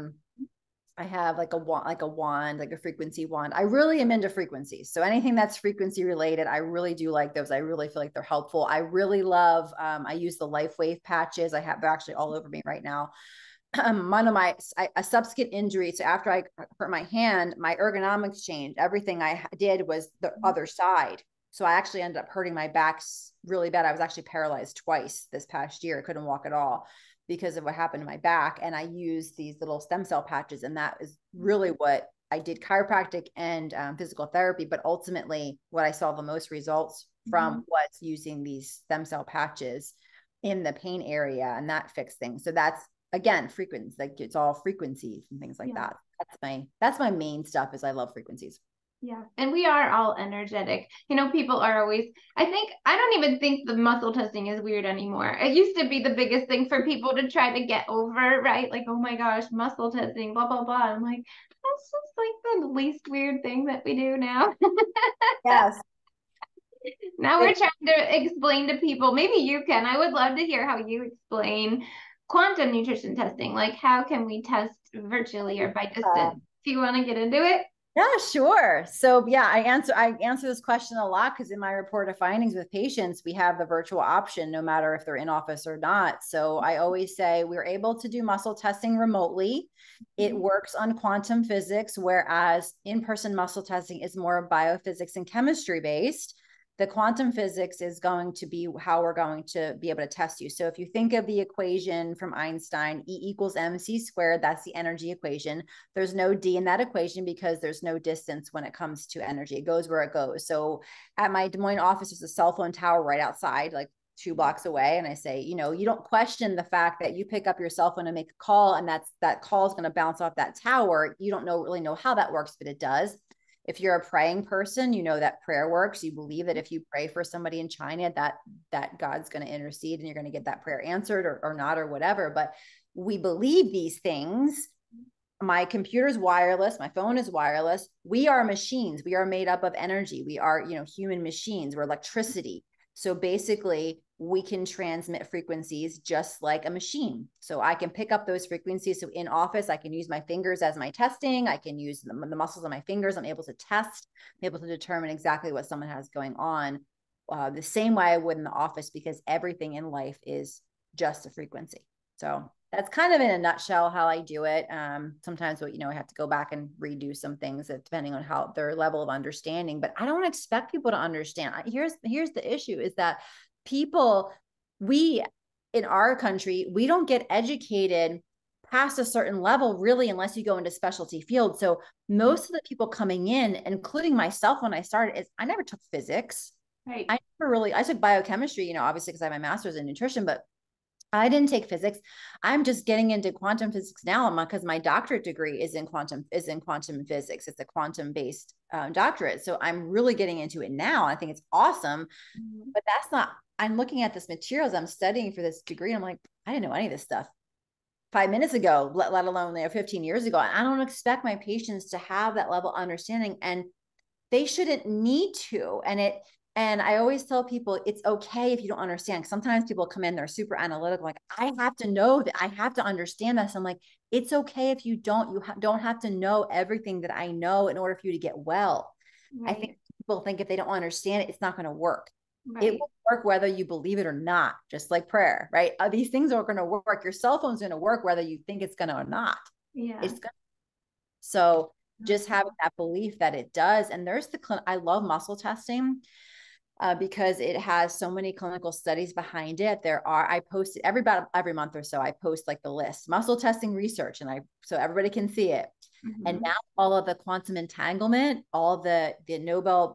I have like a wand, like a frequency wand. I really am into frequencies. So anything that's frequency related, I really do like those. I really feel like they're helpful. I really love, I use the Life Wave patches. They're actually all over me right now. One of a subsequent injury. So after I hurt my hand, my ergonomics changed. Everything I did was the other side. So I actually ended up hurting my back really bad. I was actually paralyzed twice this past year. I couldn't walk at all because of what happened to my back. And I used these little stem cell patches. And that is really what I did, chiropractic and physical therapy. But ultimately, what I saw the most results from was using these stem cell patches in the pain area, and that fixed things. So that's, again, frequency, like it's all frequencies and things like that. That's my main stuff, is I love frequencies. Yeah. And we are all energetic. People are always, I don't even think the muscle testing is weird anymore. It used to be the biggest thing for people to try to get over, right? Like, oh my gosh, muscle testing, blah, blah, blah. I'm like, that's just like the least weird thing that we do now. Yes. Now we're trying to explain to people, maybe you can. I would love to hear how you explain quantum nutrition testing. Like, how can we test virtually or by distance? Do you want to get into it? Yeah, sure. So yeah, I answer this question a lot because in my report of findings with patients, we have the virtual option, no matter if they're in office or not. So I always say we're able to do muscle testing remotely. It works on quantum physics, whereas in-person muscle testing is more biophysics and chemistry based. The quantum physics is going to be how we're going to be able to test you. So if you think of the equation from Einstein, E equals mc squared, that's the energy equation. There's no D in that equation because there's no distance when it comes to energy. It goes where it goes. So at my Des Moines office, there's a cell phone tower right outside, like 2 blocks away. And I say, you don't question the fact that you pick up your cell phone and make a call, and that call is going to bounce off that tower. You don't really know how that works, but it does. If you're a praying person, you know that prayer works. You believe that if you pray for somebody in China, that God's going to intercede and you're going to get that prayer answered or not, or whatever. But we believe these things. My computer's wireless. My phone is wireless. We are machines. We are made up of energy. We are, human machines. We're electricity. So basically, we can transmit frequencies just like a machine. So I can pick up those frequencies. So in office, I can use my fingers as my testing. I can use the muscles of my fingers. I'm able to test, I'm able to determine exactly what someone has going on the same way I would in the office, because everything in life is just a frequency. So that's kind of in a nutshell how I do it. Sometimes I have to go back and redo some things depending on how their level of understanding, but I don't expect people to understand. Here's the issue is that we in our country, we don't get educated past a certain level really, unless you go into specialty fields. So most of the people coming in, including myself, when I started, I never took physics. Right. I took biochemistry, obviously because I have my master's in nutrition, but I didn't take physics. I'm just getting into quantum physics now because my doctorate degree is in quantum physics. It's a quantum based doctorate. So I'm really getting into it now. I think it's awesome, but I'm looking at this materials I'm studying for this degree. And I'm like, I didn't know any of this stuff. 5 minutes ago, let alone 15 years ago. And I don't expect my patients to have that level of understanding, and they shouldn't need to. And I always tell people, it's okay if you don't understand. Sometimes people come in, they're super analytical, like, I have to know that, I have to understand this. I'm like, it's okay if you don't. Don't have to know everything that I know in order for you to get well. Right. I think people think if they don't understand it, it's not going to work. Right. It will work whether you believe it or not, just like prayer, right? These things are going to work. Your cell phone's going to work whether you think it's going to or not. Yeah. It's going to. So just having that belief that it does. And there's I love muscle testing because it has so many clinical studies behind it. I post it every month or so. I post like the list, muscle testing research, so everybody can see it. Mm-hmm. And now all of the quantum entanglement, all the Nobel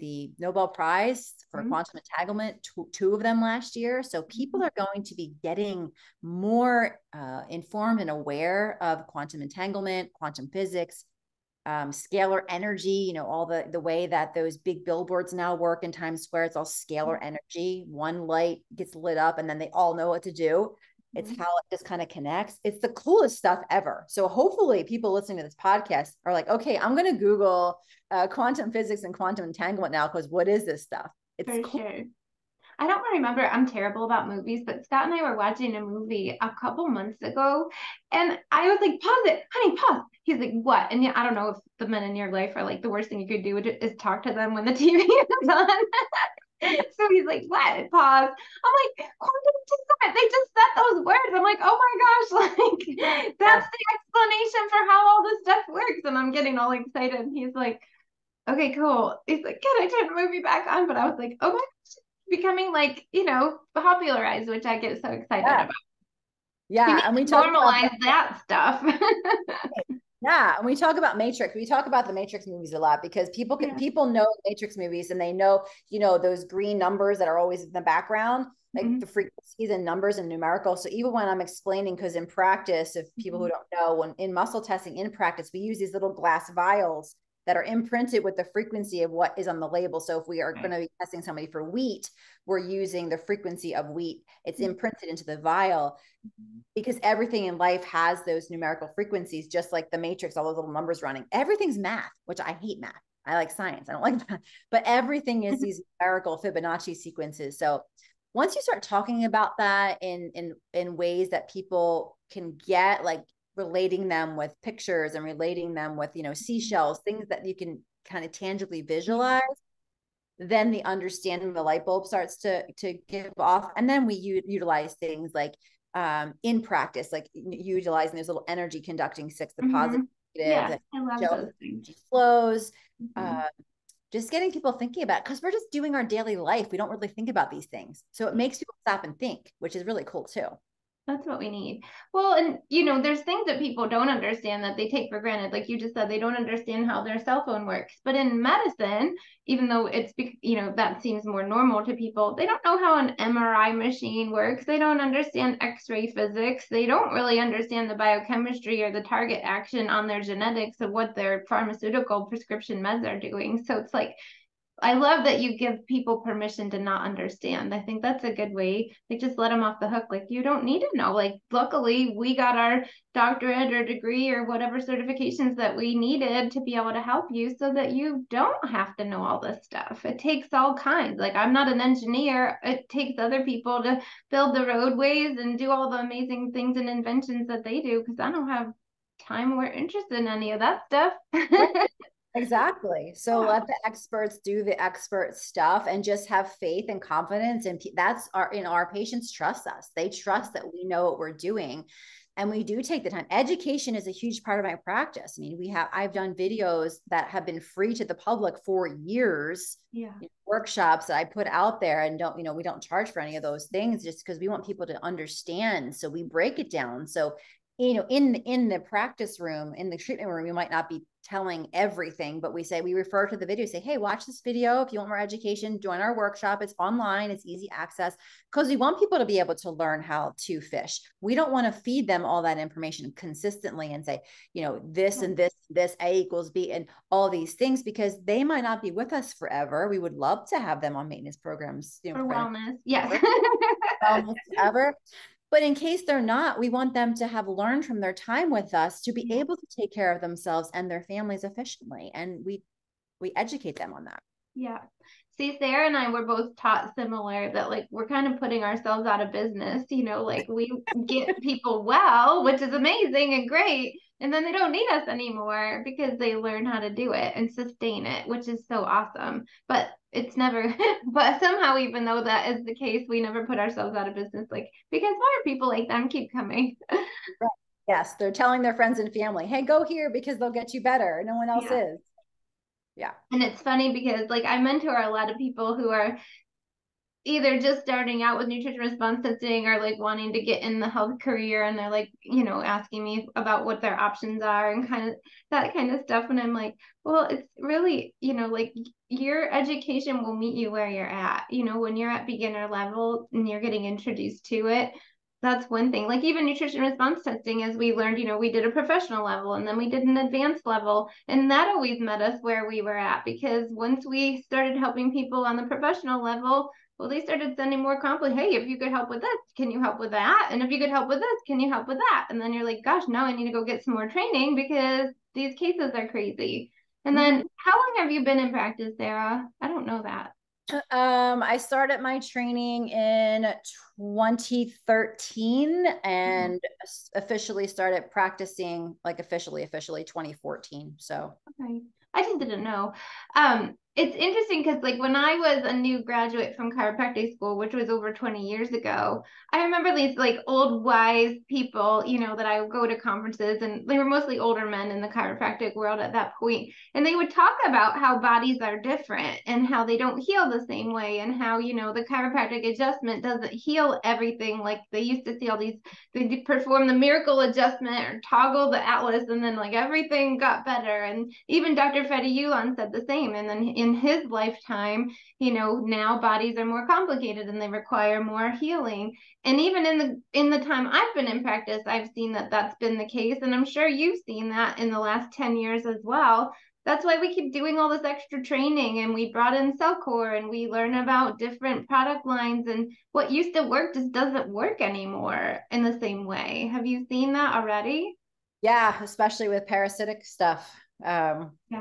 Prize for mm-hmm. quantum entanglement, two of them last year. So people are going to be getting more informed and aware of quantum entanglement, quantum physics, scalar energy, all the way that those big billboards now work in Times Square. It's all scalar energy. One light gets lit up and then they all know what to do. It's how it just kind of connects. It's the coolest stuff ever. So hopefully people listening to this podcast are like, okay, I'm going to Google quantum physics and quantum entanglement now, because what is this stuff? It's for cool. Sure. I don't remember. I'm terrible about movies, but Scott and I were watching a movie a couple months ago, and I was like, pause it, honey, pause. He's like, what? And yeah, I don't know if the men in your life are like, the worst thing you could do is talk to them when the TV is on. So he's like, what? Pause. I'm like, quantum design. They just said those words. I'm like, oh my gosh, like that's the explanation for how all this stuff works. And I'm getting all excited. He's like, okay, cool. He's like, can I turn the movie back on? But I was like, oh my gosh, becoming like, popularized, which I get so excited about. Yeah. And we normalize that stuff. Yeah. And we talk about Matrix. We talk about the Matrix movies a lot because people know Matrix movies, and they know, those green numbers that are always in the background, like the frequencies and numbers and numerical. So even when I'm explaining, because in practice, if people who don't know, when in muscle testing in practice, we use these little glass vials that are imprinted with the frequency of what is on the label. So if we are going to be testing somebody for wheat, we're using the frequency of wheat. It's imprinted into the vial because everything in life has those numerical frequencies, just like the Matrix, all those little numbers running. Everything's math, which I hate math. I like science. I don't like math, but everything is these numerical Fibonacci sequences. So once you start talking about that in ways that people can get, like relating them with pictures and relating them with, seashells, things that you can kind of tangibly visualize, then the understanding of the light bulb starts to give off. And then we utilize things like in practice, like utilizing those little energy conducting sticks, the positive, I love those things. Flows, just getting people thinking about it, because we're just doing our daily life. We don't really think about these things. So it makes people stop and think, which is really cool too. That's what we need. Well, and there's things that people don't understand that they take for granted. Like you just said, they don't understand how their cell phone works. But in medicine, even though it's, that seems more normal to people, they don't know how an MRI machine works. They don't understand X-ray physics. They don't really understand the biochemistry or the target action on their genetics of what their pharmaceutical prescription meds are doing. So it's like, I love that you give people permission to not understand. I think that's a good way. Like, just let them off the hook. Like, you don't need to know. Like, luckily, we got our doctorate or degree or whatever certifications that we needed to be able to help you, so that you don't have to know all this stuff. It takes all kinds. Like, I'm not an engineer. It takes other people to build the roadways and do all the amazing things and inventions that they do, because I don't have time or interest in any of that stuff. Exactly. So let the experts do the expert stuff and just have faith and confidence. And our patients trust us. They trust that we know what we're doing. And we do take the time. Education is a huge part of my practice. I mean, I've done videos that have been free to the public for years. Workshops that I put out there, and we don't charge for any of those things, just because we want people to understand. So we break it down. So in the practice room, in the treatment room, we might not be telling everything, but we refer to the video, say, hey, watch this video. If you want more education, join our workshop. It's online, it's easy access, because we want people to be able to learn how to fish. We don't want to feed them all that information consistently and say, this and this, A equals B, and all these things, because they might not be with us forever. We would love to have them on maintenance programs. For wellness. Yes. Wellness forever. But in case they're not, we want them to have learned from their time with us to be able to take care of themselves and their families efficiently. And we educate them on that. Yeah. See, Sarah and I were both taught similar that like we're kind of putting ourselves out of business, like we get people well, which is amazing and great, and then they don't need us anymore because they learn how to do it and sustain it, which is so awesome. But it's never, but somehow, even though that is the case, we never put ourselves out of business, like because more people like them keep coming. Right. Yes, they're telling their friends and family, hey, go here because they'll get you better. No one else Yeah. is. Yeah. And it's funny because like I mentor a lot of people who are either just starting out with nutrition response testing or like wanting to get in the health career, and they're like, asking me about what their options are and kind of that kind of stuff. And I'm like, well, it's really, like your education will meet you where you're at. When you're at beginner level and you're getting introduced to it, that's one thing. Like even nutrition response testing, as we learned, we did a professional level and then we did an advanced level. And that always met us where we were at, because once we started helping people on the professional level, well, they started sending more compliments. Hey, if you could help with this, can you help with that? And if you could help with this, can you help with that? And then you're like, gosh, now I need to go get some more training because these cases are crazy. And then how long have you been in practice, Sarah? I don't know that. I started my training in 2013 and officially started practicing like officially 2014. So okay. I just didn't know. It's interesting because like when I was a new graduate from chiropractic school, which was over 20 years ago, I remember these like old wise people, that I would go to conferences, and they were mostly older men in the chiropractic world at that point. And they would talk about how bodies are different and how they don't heal the same way, and how, the chiropractic adjustment doesn't heal everything. Like they used to see all these, they perform the miracle adjustment or toggle the atlas, and then like everything got better. And even Dr. Fetty Yulan said the same. And then in his lifetime, now bodies are more complicated and they require more healing. And even in the time I've been in practice, I've seen that that's been the case, and I'm sure you've seen that in the last 10 years as well. That's why we keep doing all this extra training, and we brought in Cellcore, and we learn about different product lines, and what used to work just doesn't work anymore in the same way. Have you seen that already? yeah, especially with parasitic stuff. Yeah.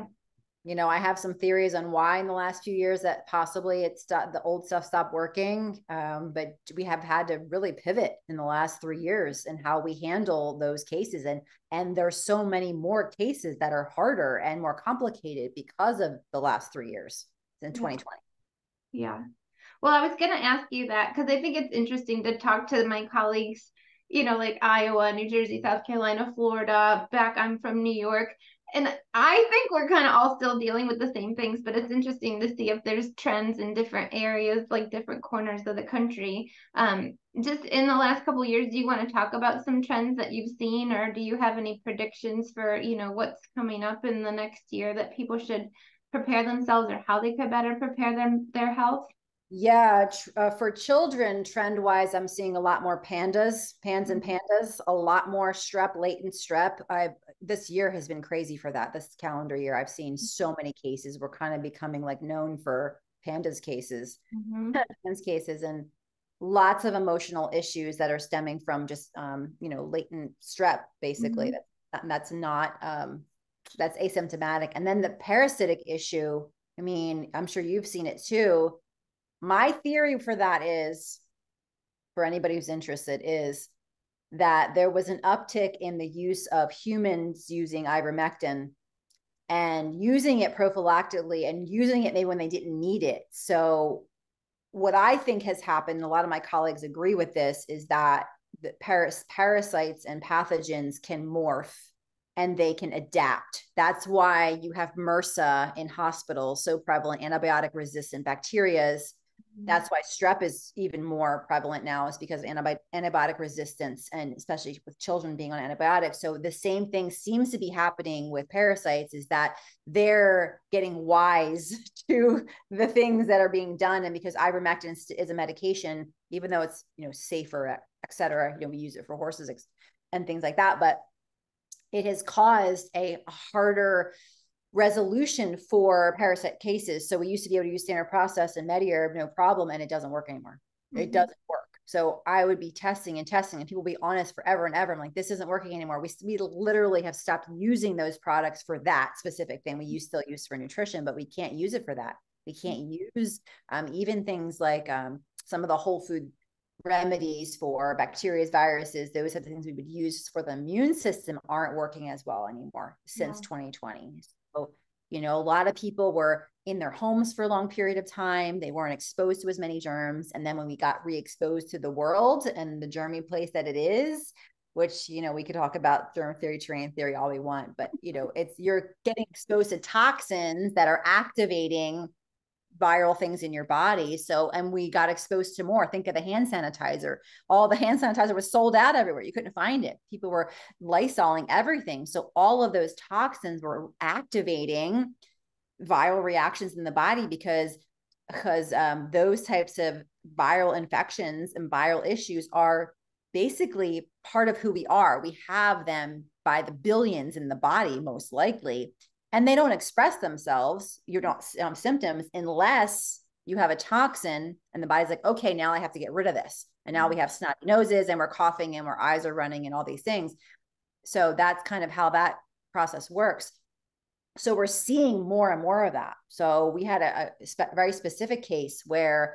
I have some theories on why in the last few years that possibly the old stuff stopped working. But we have had to really pivot in the last 3 years in how we handle those cases. And there's so many more cases that are harder and more complicated because of the last 3 years in 2020. Yeah. Well, I was going to ask you that because I think it's interesting to talk to my colleagues, like Iowa, New Jersey, South Carolina, Florida. Back, I'm from New York. And I think we're kind of all still dealing with the same things, but it's interesting to see if there's trends in different areas, like different corners of the country. Just in the last couple of years, do you want to talk about some trends that you've seen, or do you have any predictions for, what's coming up in the next year that people should prepare themselves, or how they could better prepare their health? Yeah, for children, trend wise, I'm seeing a lot more PANDAS, and PANDAS, a lot more strep, latent strep. This year has been crazy for that. This calendar year, I've seen so many cases. We're kind of becoming like known for PANDAS cases, PANDAS cases, and lots of emotional issues that are stemming from just latent strep, basically. That's not that's asymptomatic. And then the parasitic issue. I mean, I'm sure you've seen it too. My theory for that is, for anybody who's interested, is that there was an uptick in the use of humans using ivermectin and using it prophylactically and using it maybe when they didn't need it. So what I think has happened, a lot of my colleagues agree with this, is that the parasites and pathogens can morph and they can adapt. That's why you have MRSA in hospitals, so prevalent, antibiotic resistant bacterias. That's why strep is even more prevalent now, is because of antibiotic resistance, and especially with children being on antibiotics. So the same thing seems to be happening with parasites, is that they're getting wise to the things that are being done. And because ivermectin is a medication, even though it's, safer, et cetera, we use it for horses and things like that, but it has caused a harder resolution for parasite cases. So we used to be able to use standard process and Mediherb, no problem, and it doesn't work anymore. It doesn't work. So I would be testing and testing, and people would be honest forever and ever. I'm like, this isn't working anymore. We literally have stopped using those products for that specific thing. We still use for nutrition, but we can't use it for that. We can't use even things like some of the whole food remedies for bacteria, viruses, those are the things we would use for the immune system aren't working as well anymore since 2020. So, you know, a lot of people were in their homes for a long period of time. They weren't exposed to as many germs. And then when we got re-exposed to the world and the germy place that it is, which, you know, we could talk about germ theory, terrain theory, all we want, but, you know, you're getting exposed to toxins that are activating viral things in your body. So, and we got exposed to more. Think of the hand sanitizer. All the hand sanitizer was sold out everywhere. You couldn't find it. People were lysoling everything. So all of those toxins were activating viral reactions in the body because those types of viral infections and viral issues are basically part of who we are. We have them by the billions in the body, most likely. And they don't express themselves, you don't symptoms unless you have a toxin and the body's like, okay, now I have to get rid of this. And now we have snotty noses and we're coughing and our eyes are running and all these things. So that's kind of how that process works. So we're seeing more and more of that. So we had a very specific case where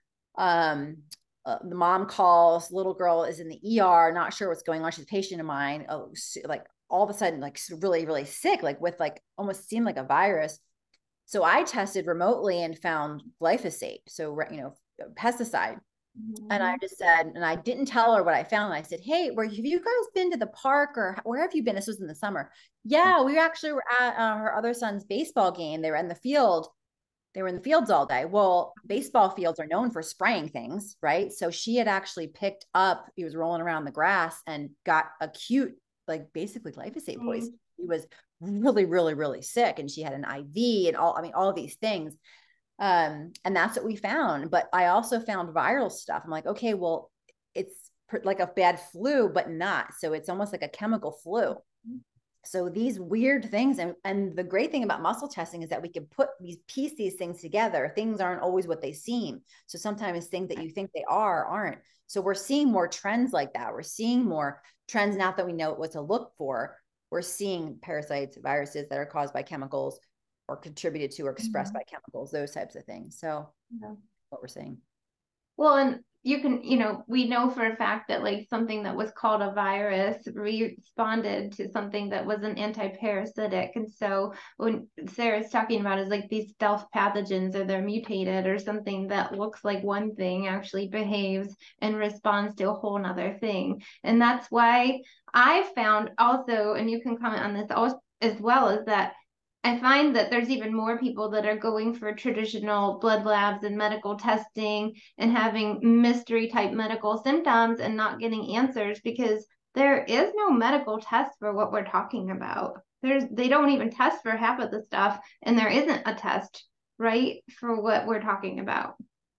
the mom calls, little girl is in the ER, not sure what's going on. She's a patient of mine, like all of a sudden, like really, really sick, like with like almost seemed like a virus. So I tested remotely and found glyphosate. So, you know, pesticide. And I just said, and I didn't tell her what I found. I said, hey, have you guys been to the park or where have you been? This was in the summer. Yeah, we actually were at her other son's baseball game. They were in the field. They were in the fields all day. Well, baseball fields are known for spraying things, right? So she had actually picked up, he was rolling around the grass and got acute, like basically glyphosate poison. She was really, really, really sick. And she had an IV and all of these things. And that's what we found. But I also found viral stuff. I'm like, okay, well, it's like a bad flu, but not. So it's almost like a chemical flu. So these weird things, and the great thing about muscle testing is that we can piece these things together. Things aren't always what they seem. So sometimes things that you think they aren't. So we're seeing more trends like that. We're seeing more trends now that we know what to look for. We're seeing parasites, viruses that are caused by chemicals or contributed to or expressed by chemicals, those types of things. So what we're seeing. Well, and you can, you know, we know for a fact that like something that was called a virus responded to something that was an anti-parasitic. And so when Sarah's talking about is like these stealth pathogens or they're mutated or something that looks like one thing actually behaves and responds to a whole nother thing. And that's why I found also, and you can comment on this as well, is that I find that there's even more people that are going for traditional blood labs and medical testing and having mystery type medical symptoms and not getting answers because there is no medical test for what we're talking about. They don't even test for half of the stuff, and there isn't a test, right, for what we're talking about.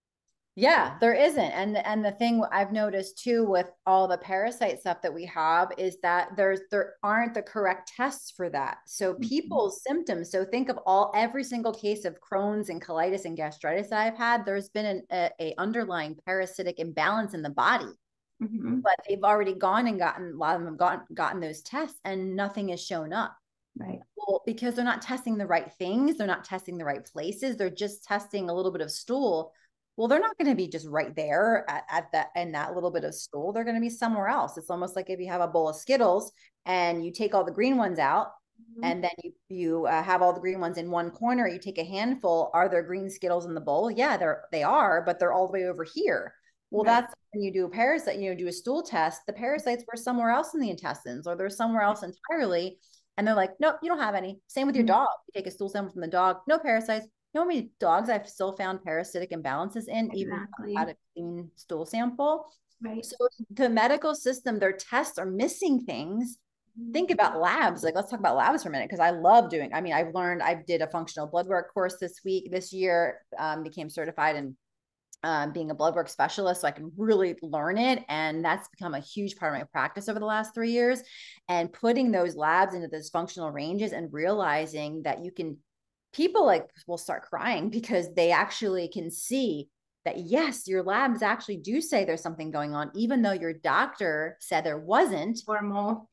Yeah, there isn't. And the thing I've noticed too with all the parasite stuff that we have is that there aren't the correct tests for that. So people's symptoms, so think of every single case of Crohn's and colitis and gastritis that I've had, there's been a underlying parasitic imbalance in the body. But they've already gone and a lot of them have gotten those tests and nothing has shown up. Right. Well, because they're not testing the right things, they're not testing the right places, they're just testing a little bit of stool. Well, they're not going to be just right there in that little bit of stool. They're going to be somewhere else. It's almost like if you have a bowl of Skittles and you take all the green ones out and then you have all the green ones in one corner, you take a handful. Are there green Skittles in the bowl? Yeah, they are, but they're all the way over here. Well, that's when you do a parasite, do a stool test, the parasites were somewhere else in the intestines or they're somewhere else entirely. And they're like, nope, you don't have any. Same with your dog. You take a stool sample from the dog, no parasites. You know how many dogs I've still found parasitic imbalances in, even out of clean stool sample? Right. So the medical system, their tests are missing things. Think about labs. Like, let's talk about labs for a minute, because I love doing, I did a functional blood work course this year, became certified in being a blood work specialist, so I can really learn it. And that's become a huge part of my practice over the last 3 years. And putting those labs into those functional ranges and realizing that people will start crying because they actually can see that yes, your labs actually do say there's something going on, even though your doctor said there wasn't. Normal.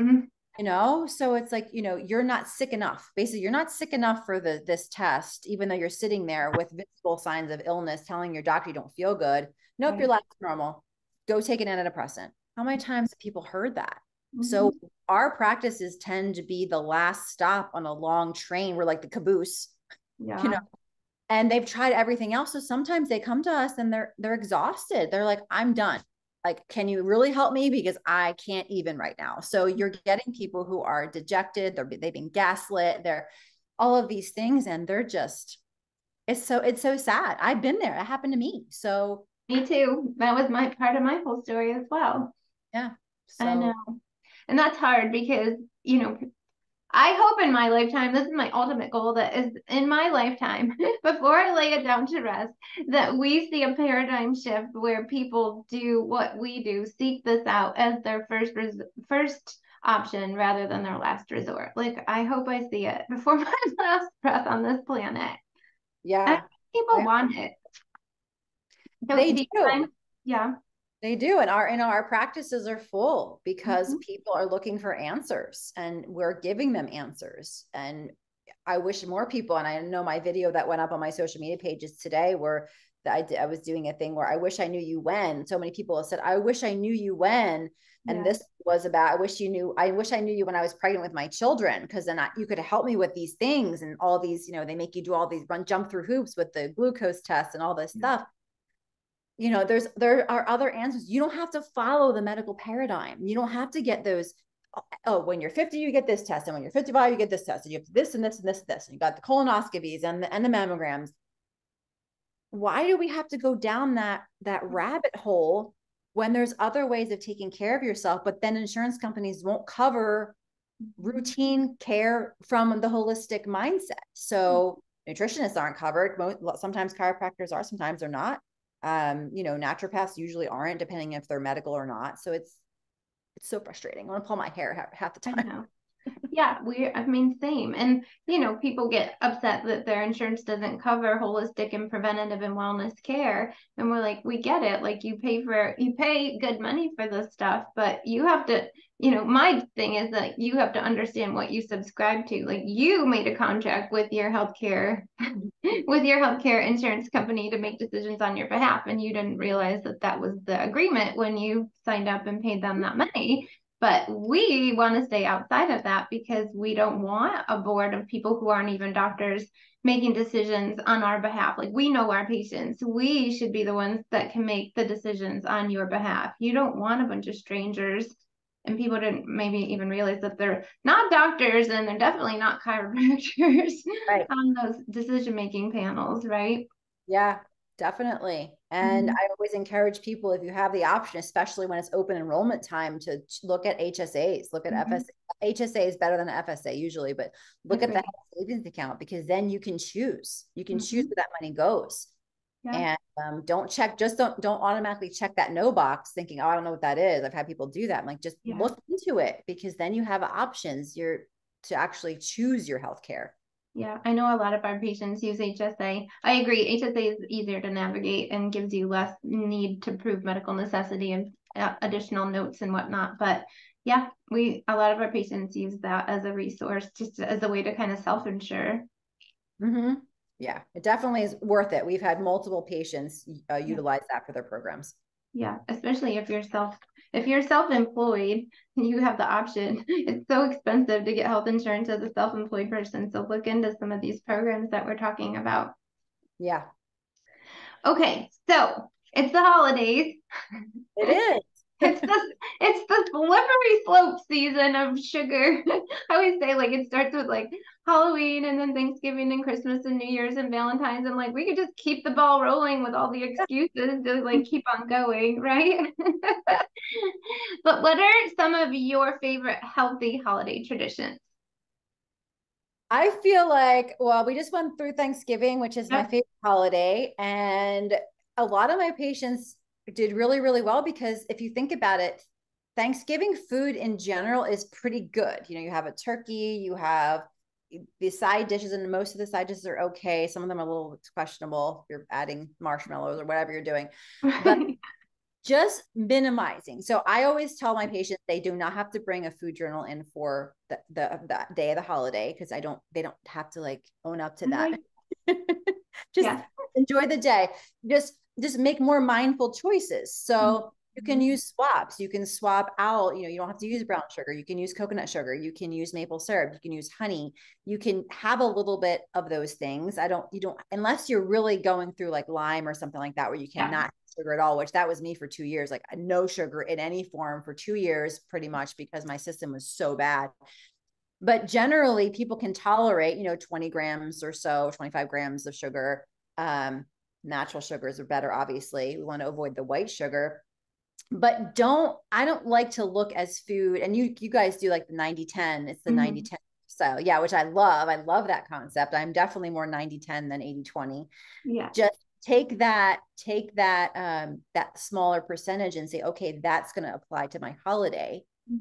So it's like, you're not sick enough. Basically, you're not sick enough for this test, even though you're sitting there with visible signs of illness, telling your doctor you don't feel good. Nope, Right. your lab's normal. Go take an antidepressant. How many times have people heard that? So our practices tend to be the last stop on a long train. We're like the caboose, Yeah. and they've tried everything else. So sometimes they come to us and they're exhausted. They're like, I'm done. Like, can you really help me? Because I can't even right now. So you're getting people who are dejected. They've been gaslit. They're all of these things. And they're just, it's so sad. I've been there. It happened to me. So Me too. That was my part of my whole story as well. yeah. I So know. And that's hard because, I hope in my lifetime, this is my ultimate goal, that is in my lifetime, before I lay it down to rest, that we see a paradigm shift where people do what we do, seek this out as their first option rather than their last resort. Like, I hope I see it before my last breath on this planet. yeah, People want it. they Do you do. find? Yeah. They do. And our practices are full because Mhm. people are looking for answers and we're giving them answers. And I wish more people, and I know my video that went up on my social media pages today where I was doing a thing where I wish I knew you when. So many people have said, I wish I knew you when. And Yeah. this was about, I wish I knew you when I was pregnant with my children, because then you could help me with these things and all these, they make you do all these jump through hoops with the glucose tests and all this stuff. There are other answers. You don't have to follow the medical paradigm. You don't have to get those. Oh, when you're 50, you get this test, and when you're 55, you get this test, and you have this and this and this and this, and you got the colonoscopies and the mammograms. Why do we have to go down that rabbit hole when there's other ways of taking care of yourself? But then insurance companies won't cover routine care from the holistic mindset. So nutritionists aren't covered. Sometimes chiropractors are, sometimes they're not. Naturopaths usually aren't, depending if they're medical or not. So it's so frustrating. I want to pull my hair half the time. I know. Yeah, same. And, people get upset that their insurance doesn't cover holistic and preventative and wellness care. And we're like, we get it. Like, you pay good money for this stuff, but you have to, my thing is that you have to understand what you subscribe to. Like, you made a contract with your healthcare, with your healthcare insurance company to make decisions on your behalf. And you didn't realize that that was the agreement when you signed up and paid them that money. But we want to stay outside of that because we don't want a board of people who aren't even doctors making decisions on our behalf. Like, we know our patients. We should be the ones that can make the decisions on your behalf. You don't want a bunch of strangers, and people didn't maybe even realize that they're not doctors and they're definitely not chiropractors Right. on those decision-making panels, right? Yeah, definitely. And I always encourage people, if you have the option, especially when it's open enrollment time, to look at HSAs, look at FSA. HSA is better than FSA usually, but look at the health savings account, because then you can choose. You can choose where that money goes. Yeah. And don't automatically check that no box thinking, oh, I don't know what that is. I've had people do that. I'm like, just look into it, because then you have options to actually choose your healthcare. Yeah, I know a lot of our patients use HSA. I agree. HSA is easier to navigate and gives you less need to prove medical necessity and additional notes and whatnot. But yeah, a lot of our patients use that as a resource, just as a way to kind of self-insure. Yeah, it definitely is worth it. We've had multiple patients utilize that for their programs. Yeah, especially if you're self-employed, you have the option. It's so expensive to get health insurance as a self-employed person. So look into some of these programs that we're talking about. Yeah. Okay, so it's the holidays. It is. It's the slippery slope season of sugar. I always say, like, it starts with like Halloween and then Thanksgiving and Christmas and New Year's and Valentine's, and like we could just keep the ball rolling with all the excuses to like keep on going, right? Yeah. But what are some of your favorite healthy holiday traditions? I feel like, well, we just went through Thanksgiving, which is my favorite holiday. And a lot of my patients did really, really well, because if you think about it, Thanksgiving food in general is pretty good. You have a turkey, you have, the side dishes, and most of the side dishes are okay. Some of them are a little questionable if you're adding marshmallows or whatever you're doing, but just minimizing. So I always tell my patients they do not have to bring a food journal in for the day of the holiday, because they don't have to like own up to that. Just enjoy the day. Just make more mindful choices. So you can use swaps. You can swap out, you don't have to use brown sugar. You can use coconut sugar. You can use maple syrup. You can use honey. You can have a little bit of those things. You don't, unless you're really going through like Lyme or something like that, where you cannot have sugar at all, which that was me for 2 years, like no sugar in any form for 2 years, pretty much, because my system was so bad. But generally people can tolerate, 20 grams or so, 25 grams of sugar. Natural sugars are better. Obviously we want to avoid the white sugar, but I don't like to look as food. And you guys do like the 90-10. It's the 90-10 style. Yeah. Which I love that concept. I'm definitely more 90-10 than 80-20. Yeah. Just take that smaller percentage and say, okay, that's going to apply to my holiday.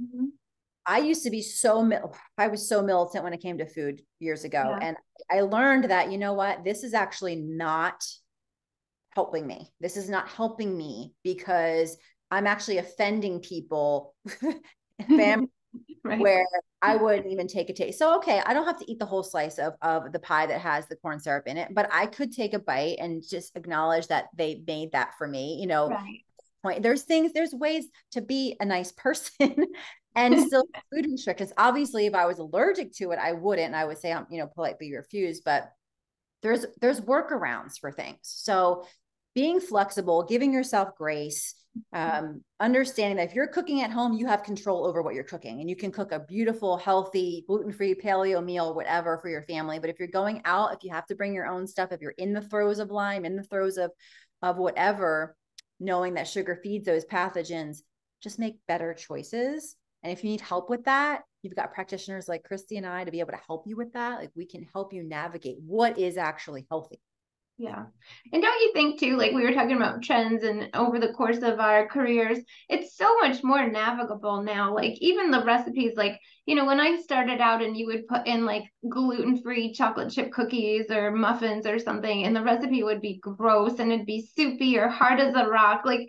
I used to be I was so militant when it came to food years ago. And I learned that, you know what, this is actually not helping me. This is not helping me, because I'm actually offending people, family, where I wouldn't even take a taste. So, okay, I don't have to eat the whole slice of the pie that has the corn syrup in it, but I could take a bite and just acknowledge that they made that for me, There's ways to be a nice person and still food restrictions. Obviously, if I was allergic to it, I wouldn't. I would say, politely refuse, but there's workarounds for things. So being flexible, giving yourself grace, understanding that if you're cooking at home, you have control over what you're cooking, and you can cook a beautiful, healthy, gluten-free paleo meal, whatever, for your family. But if you're going out, if you have to bring your own stuff, if you're in the throes of Lyme, in the throes of whatever, knowing that sugar feeds those pathogens, just make better choices. And if you need help with that, you've got practitioners like Kristy and I to be able to help you with that. Like, we can help you navigate what is actually healthy. Yeah. And don't you think too, like we were talking about trends, and over the course of our careers, it's so much more navigable now. Like even the recipes, like, when I started out and you would put in like gluten-free chocolate chip cookies or muffins or something, and the recipe would be gross and it'd be soupy or hard as a rock. Like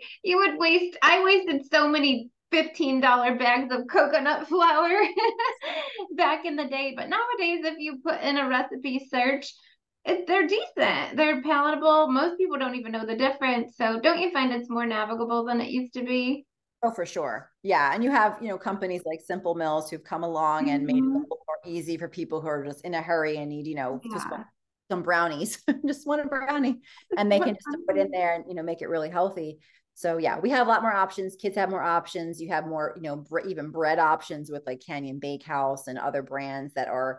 I wasted so many $15 bags of coconut flour back in the day. But nowadays, if you put in a recipe search, they're decent. They're palatable. Most people don't even know the difference. So don't you find it's more navigable than it used to be? Oh, for sure. Yeah. And you have, companies like Simple Mills who've come along and made it a little more easy for people who are just in a hurry and need, just some brownies, just one brownie, and they can just put it in there and, make it really healthy. So yeah, we have a lot more options. Kids have more options. You have more, even bread options with like Canyon Bakehouse and other brands that are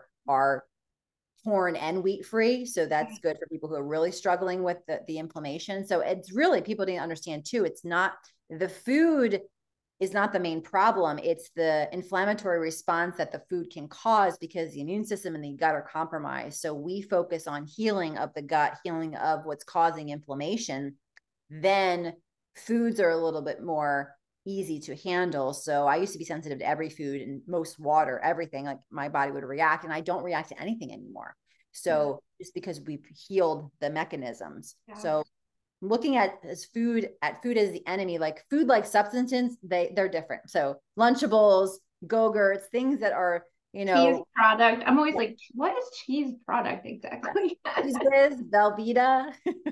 corn and wheat free. So that's good for people who are really struggling with the inflammation. So it's really, people didn't understand too. It's not, the food is not the main problem. It's the inflammatory response that the food can cause, because the immune system and the gut are compromised. So we focus on healing of the gut, healing of what's causing inflammation. Then foods are a little bit more easy to handle. So I used to be sensitive to every food and most water, everything, like my body would react, and I don't react to anything anymore. So just because we've healed the mechanisms. So looking at food as the enemy, like food, like substances, they're different. So Lunchables, Go-Gurts, things that are, cheese product. I'm always like, what is cheese product exactly? Cheese Whiz, Velveeta.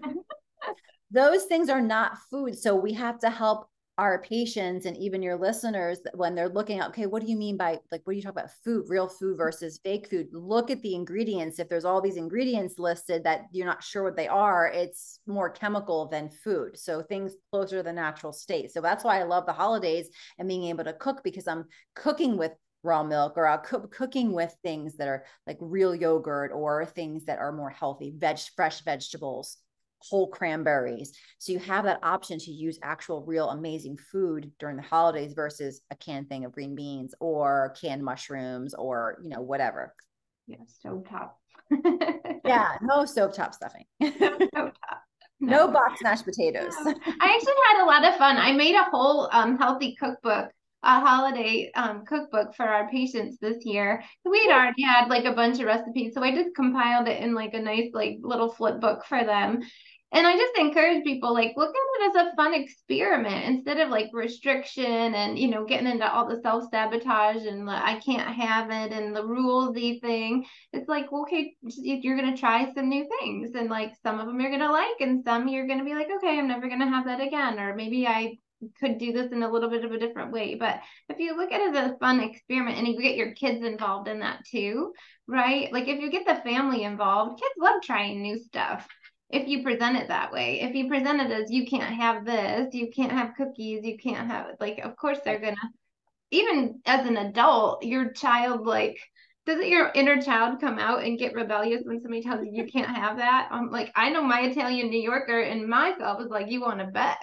Those things are not food. So we have to help our patients and even your listeners when they're looking at, okay, what do you mean by, like, what do you talk about food, real food versus fake food? Look at the ingredients. If there's all these ingredients listed that you're not sure what they are, it's more chemical than food. So things closer to the natural state. So that's why I love the holidays and being able to cook, because I'm cooking with raw milk, or cooking with things that are like real yogurt, or things that are more healthy, fresh vegetables, whole cranberries. So you have that option to use actual real amazing food during the holidays versus a canned thing of green beans or canned mushrooms or, whatever. Yeah, stovetop. Yeah, no stovetop stuffing. No stovetop. No box mashed potatoes. I actually had a lot of fun. I made a whole healthy cookbook a holiday cookbook for our patients this year. We'd already had like a bunch of recipes, so I just compiled it in like a nice like little flip book for them. And I just encourage people, like, look at it as a fun experiment instead of like restriction and, you know, getting into all the self-sabotage and the I can't have it and the rulesy thing. It's like, okay, you're going to try some new things, and like some of them you're going to like, and some you're going to be like, okay, I'm never going to have that again. Or maybe I could do this in a little bit of a different way. But if you look at it as a fun experiment and you get your kids involved in that too, right? Like if you get the family involved, kids love trying new stuff if you present it that way. If you present it as you can't have this, you can't have cookies, you can't have it, like, of course they're gonna, even as an adult, your child, like, doesn't your inner child come out and get rebellious when somebody tells you you can't have that? Like, I know my Italian New Yorker and myself is like, you want to bet?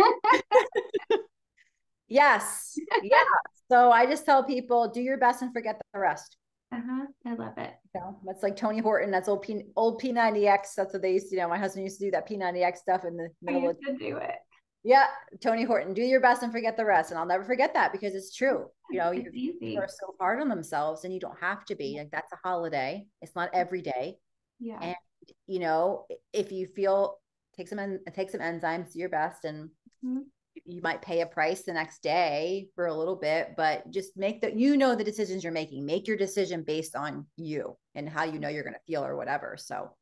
Yes. Yeah. So I just tell people, do your best and forget the rest. I love it. You know, that's like Tony Horton. That's old P90X. That's what they used to, you know, my husband used to do that P90X stuff in the middle of. To do it. Yeah. Tony Horton, do your best and forget the rest. And I'll never forget that because it's true. You know, people are so hard on themselves and you don't have to be. Like, that's a holiday. It's not every day. Yeah. And, you know, if you feel, take some enzymes, do your best, and you might pay a price the next day for a little bit, but just make the, you know, the decisions you're making, make your decision based on you and how you know you're going to feel or whatever. So,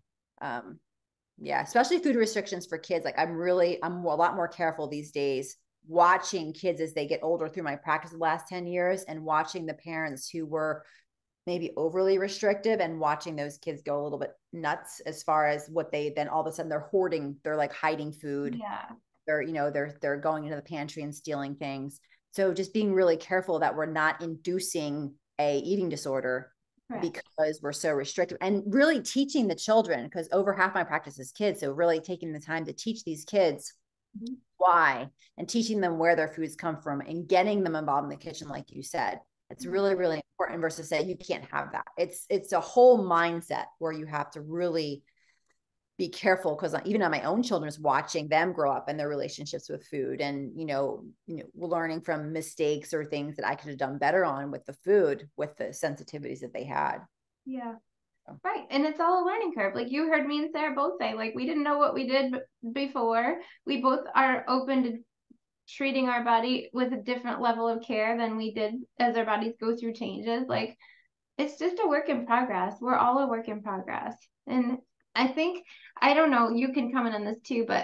yeah, especially food restrictions for kids. Like I'm a lot more careful these days watching kids as they get older through my practice the last 10 years and watching the parents who were maybe overly restrictive and watching those kids go a little bit nuts as far as what they then all of a sudden they're hoarding, they're like hiding food. Yeah. They're, you know, they're going into the pantry and stealing things. So just being really careful that we're not inducing a eating disorder. Correct. Because we're so restrictive, and really teaching the children, because over half my practice is kids. So really taking the time to teach these kids why, and teaching them where their foods come from and getting them involved in the kitchen. Like you said, it's really, really important versus say you can't have that. It's a whole mindset where you have to really be careful, because even on my own children, is watching them grow up and their relationships with food, and learning from mistakes or things that I could have done better on with the food, with the sensitivities that they had. Yeah. Right. And it's all a learning curve. Like you heard me and Sarah both say, like, we didn't know what we did before. We both are open to treating our body with a different level of care than we did as our bodies go through changes. Like, it's just a work in progress. We're all a work in progress. And I think, I don't know, you can comment on this too, but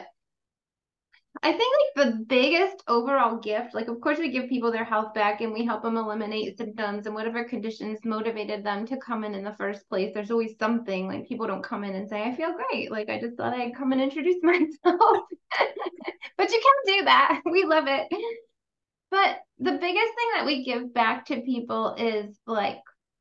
I think like the biggest overall gift, like of course we give people their health back and we help them eliminate symptoms and whatever conditions motivated them to come in the first place. There's always something, like people don't come in and say, I feel great. Like I just thought I'd come and introduce myself. But you can do that. We love it. But the biggest thing that we give back to people is like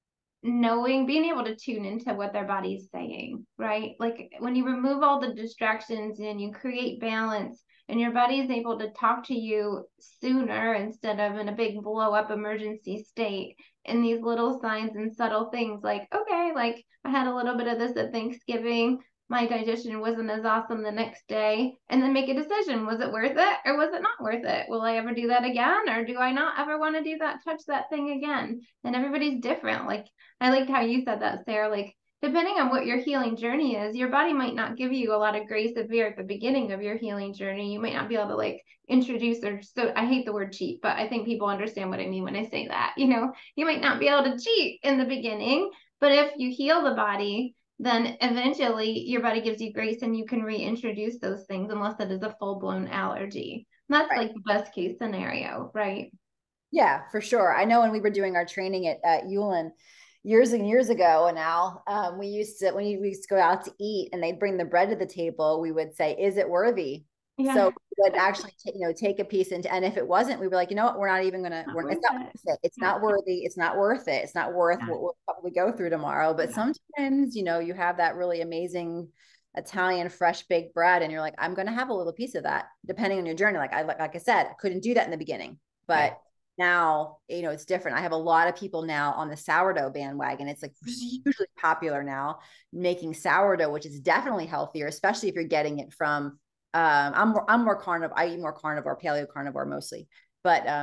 being able to tune into what their body's saying, right? Like when you remove all the distractions and you create balance, and your body is able to talk to you sooner instead of in a big blow up emergency state, in these little signs and subtle things, like, okay, like I had a little bit of this at Thanksgiving, my digestion wasn't as awesome the next day, and then make a decision. Was it worth it or was it not worth it? Will I ever do that again, or do I not ever want to do that, touch that thing again? And everybody's different. Like I liked how you said that, Sarah, like depending on what your healing journey is, your body might not give you a lot of grace if you're at the beginning of your healing journey. You might not be able to like introduce, or so I hate the word cheat, but I think people understand what I mean when I say that. You might not be able to cheat in the beginning, but if you heal the body, then eventually your body gives you grace and you can reintroduce those things, unless it is a full-blown allergy. And that's like the best case scenario, right? Yeah, for sure. I know when we were doing our training at Ullin years and years ago, and Al, when we used to go out to eat and they'd bring the bread to the table, we would say, is it worthy? Yeah. So we would actually take a piece, and if it wasn't, we were like, you know what, we're not even gonna, it's not worth it. It's not worthy. It's not worth it. It's not worth what we'll probably go through tomorrow. But sometimes, you have that really amazing Italian fresh baked bread, and you're like, I'm gonna have a little piece of that, depending on your journey. Like I said, I couldn't do that in the beginning, but now, it's different. I have a lot of people now on the sourdough bandwagon. It's like hugely popular now, making sourdough, which is definitely healthier, especially if you're getting it from, I'm more carnivore. I eat more carnivore, paleo carnivore mostly, but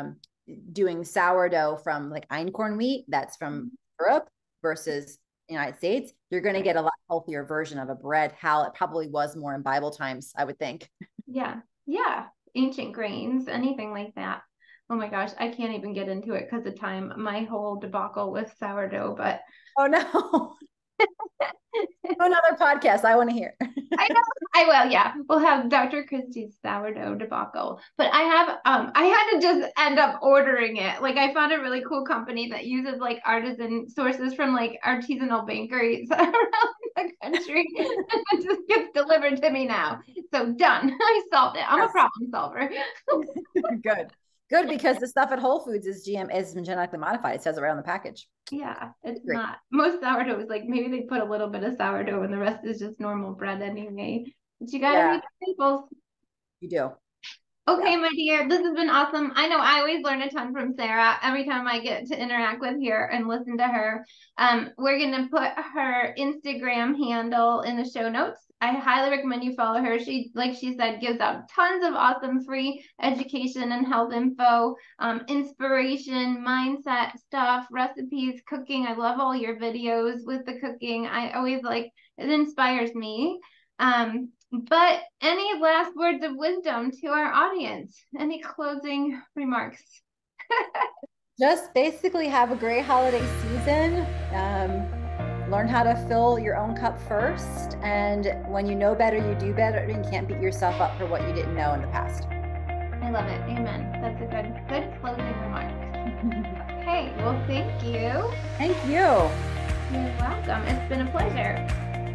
doing sourdough from like einkorn wheat, that's from Europe versus United States, you're going to get a lot healthier version of a bread, how it probably was more in Bible times, I would think. Yeah. Yeah. Ancient grains, anything like that. Oh my gosh, I can't even get into it because of time. My whole debacle with sourdough, but oh no. Another podcast I want to hear. I know I will, yeah. We'll have Dr. Kristy's sourdough debacle. But I had to just end up ordering it. Like I found a really cool company that uses like artisan sources from like artisanal bakeries around the country. It just gets delivered to me now. So done. I solved it. I'm a problem solver. Good, because the stuff at Whole Foods is genetically modified. It says it right on the package. Yeah, it's not. Most sourdough is like maybe they put a little bit of sourdough and the rest is just normal bread anyway. But you gotta read the labels. You do. Okay, my dear, this has been awesome. I know I always learn a ton from Sarah every time I get to interact with her and listen to her. We're gonna put her Instagram handle in the show notes. I highly recommend you follow her. She, like she said, gives out tons of awesome free education and health info, inspiration, mindset stuff, recipes, cooking. I love all your videos with the cooking. I always like, it inspires me. But any last words of wisdom to our audience? Any closing remarks? Just basically have a great holiday season. Learn how to fill your own cup first. And when you know better, you do better. You can't beat yourself up for what you didn't know in the past. I love it. Amen. That's a good closing remark. Okay, well, thank you. Thank you. You're welcome. It's been a pleasure.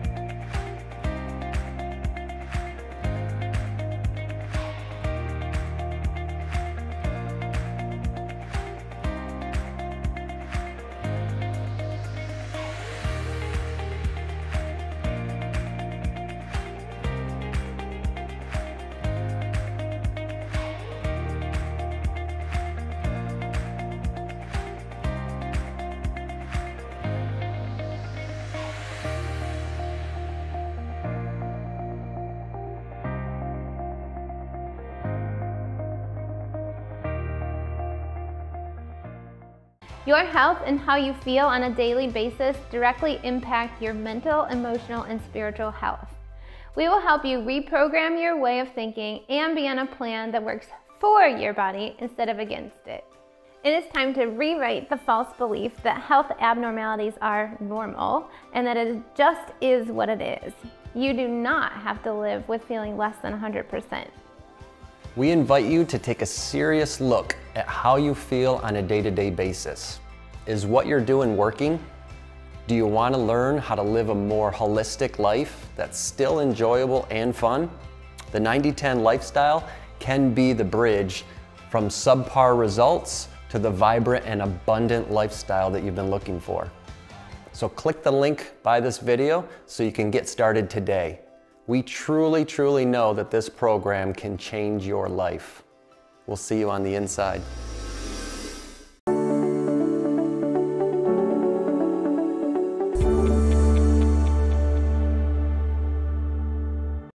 Your health and how you feel on a daily basis directly impact your mental, emotional, and spiritual health. We will help you reprogram your way of thinking and be on a plan that works for your body instead of against it. It is time to rewrite the false belief that health abnormalities are normal and that it just is what it is. You do not have to live with feeling less than 100%. We invite you to take a serious look at how you feel on a day-to-day basis. Is what you're doing working? Do you want to learn how to live a more holistic life that's still enjoyable and fun? The 90-10 lifestyle can be the bridge from subpar results to the vibrant and abundant lifestyle that you've been looking for. So click the link by this video so you can get started today. We truly know that this program can change your life. We'll see you on the inside.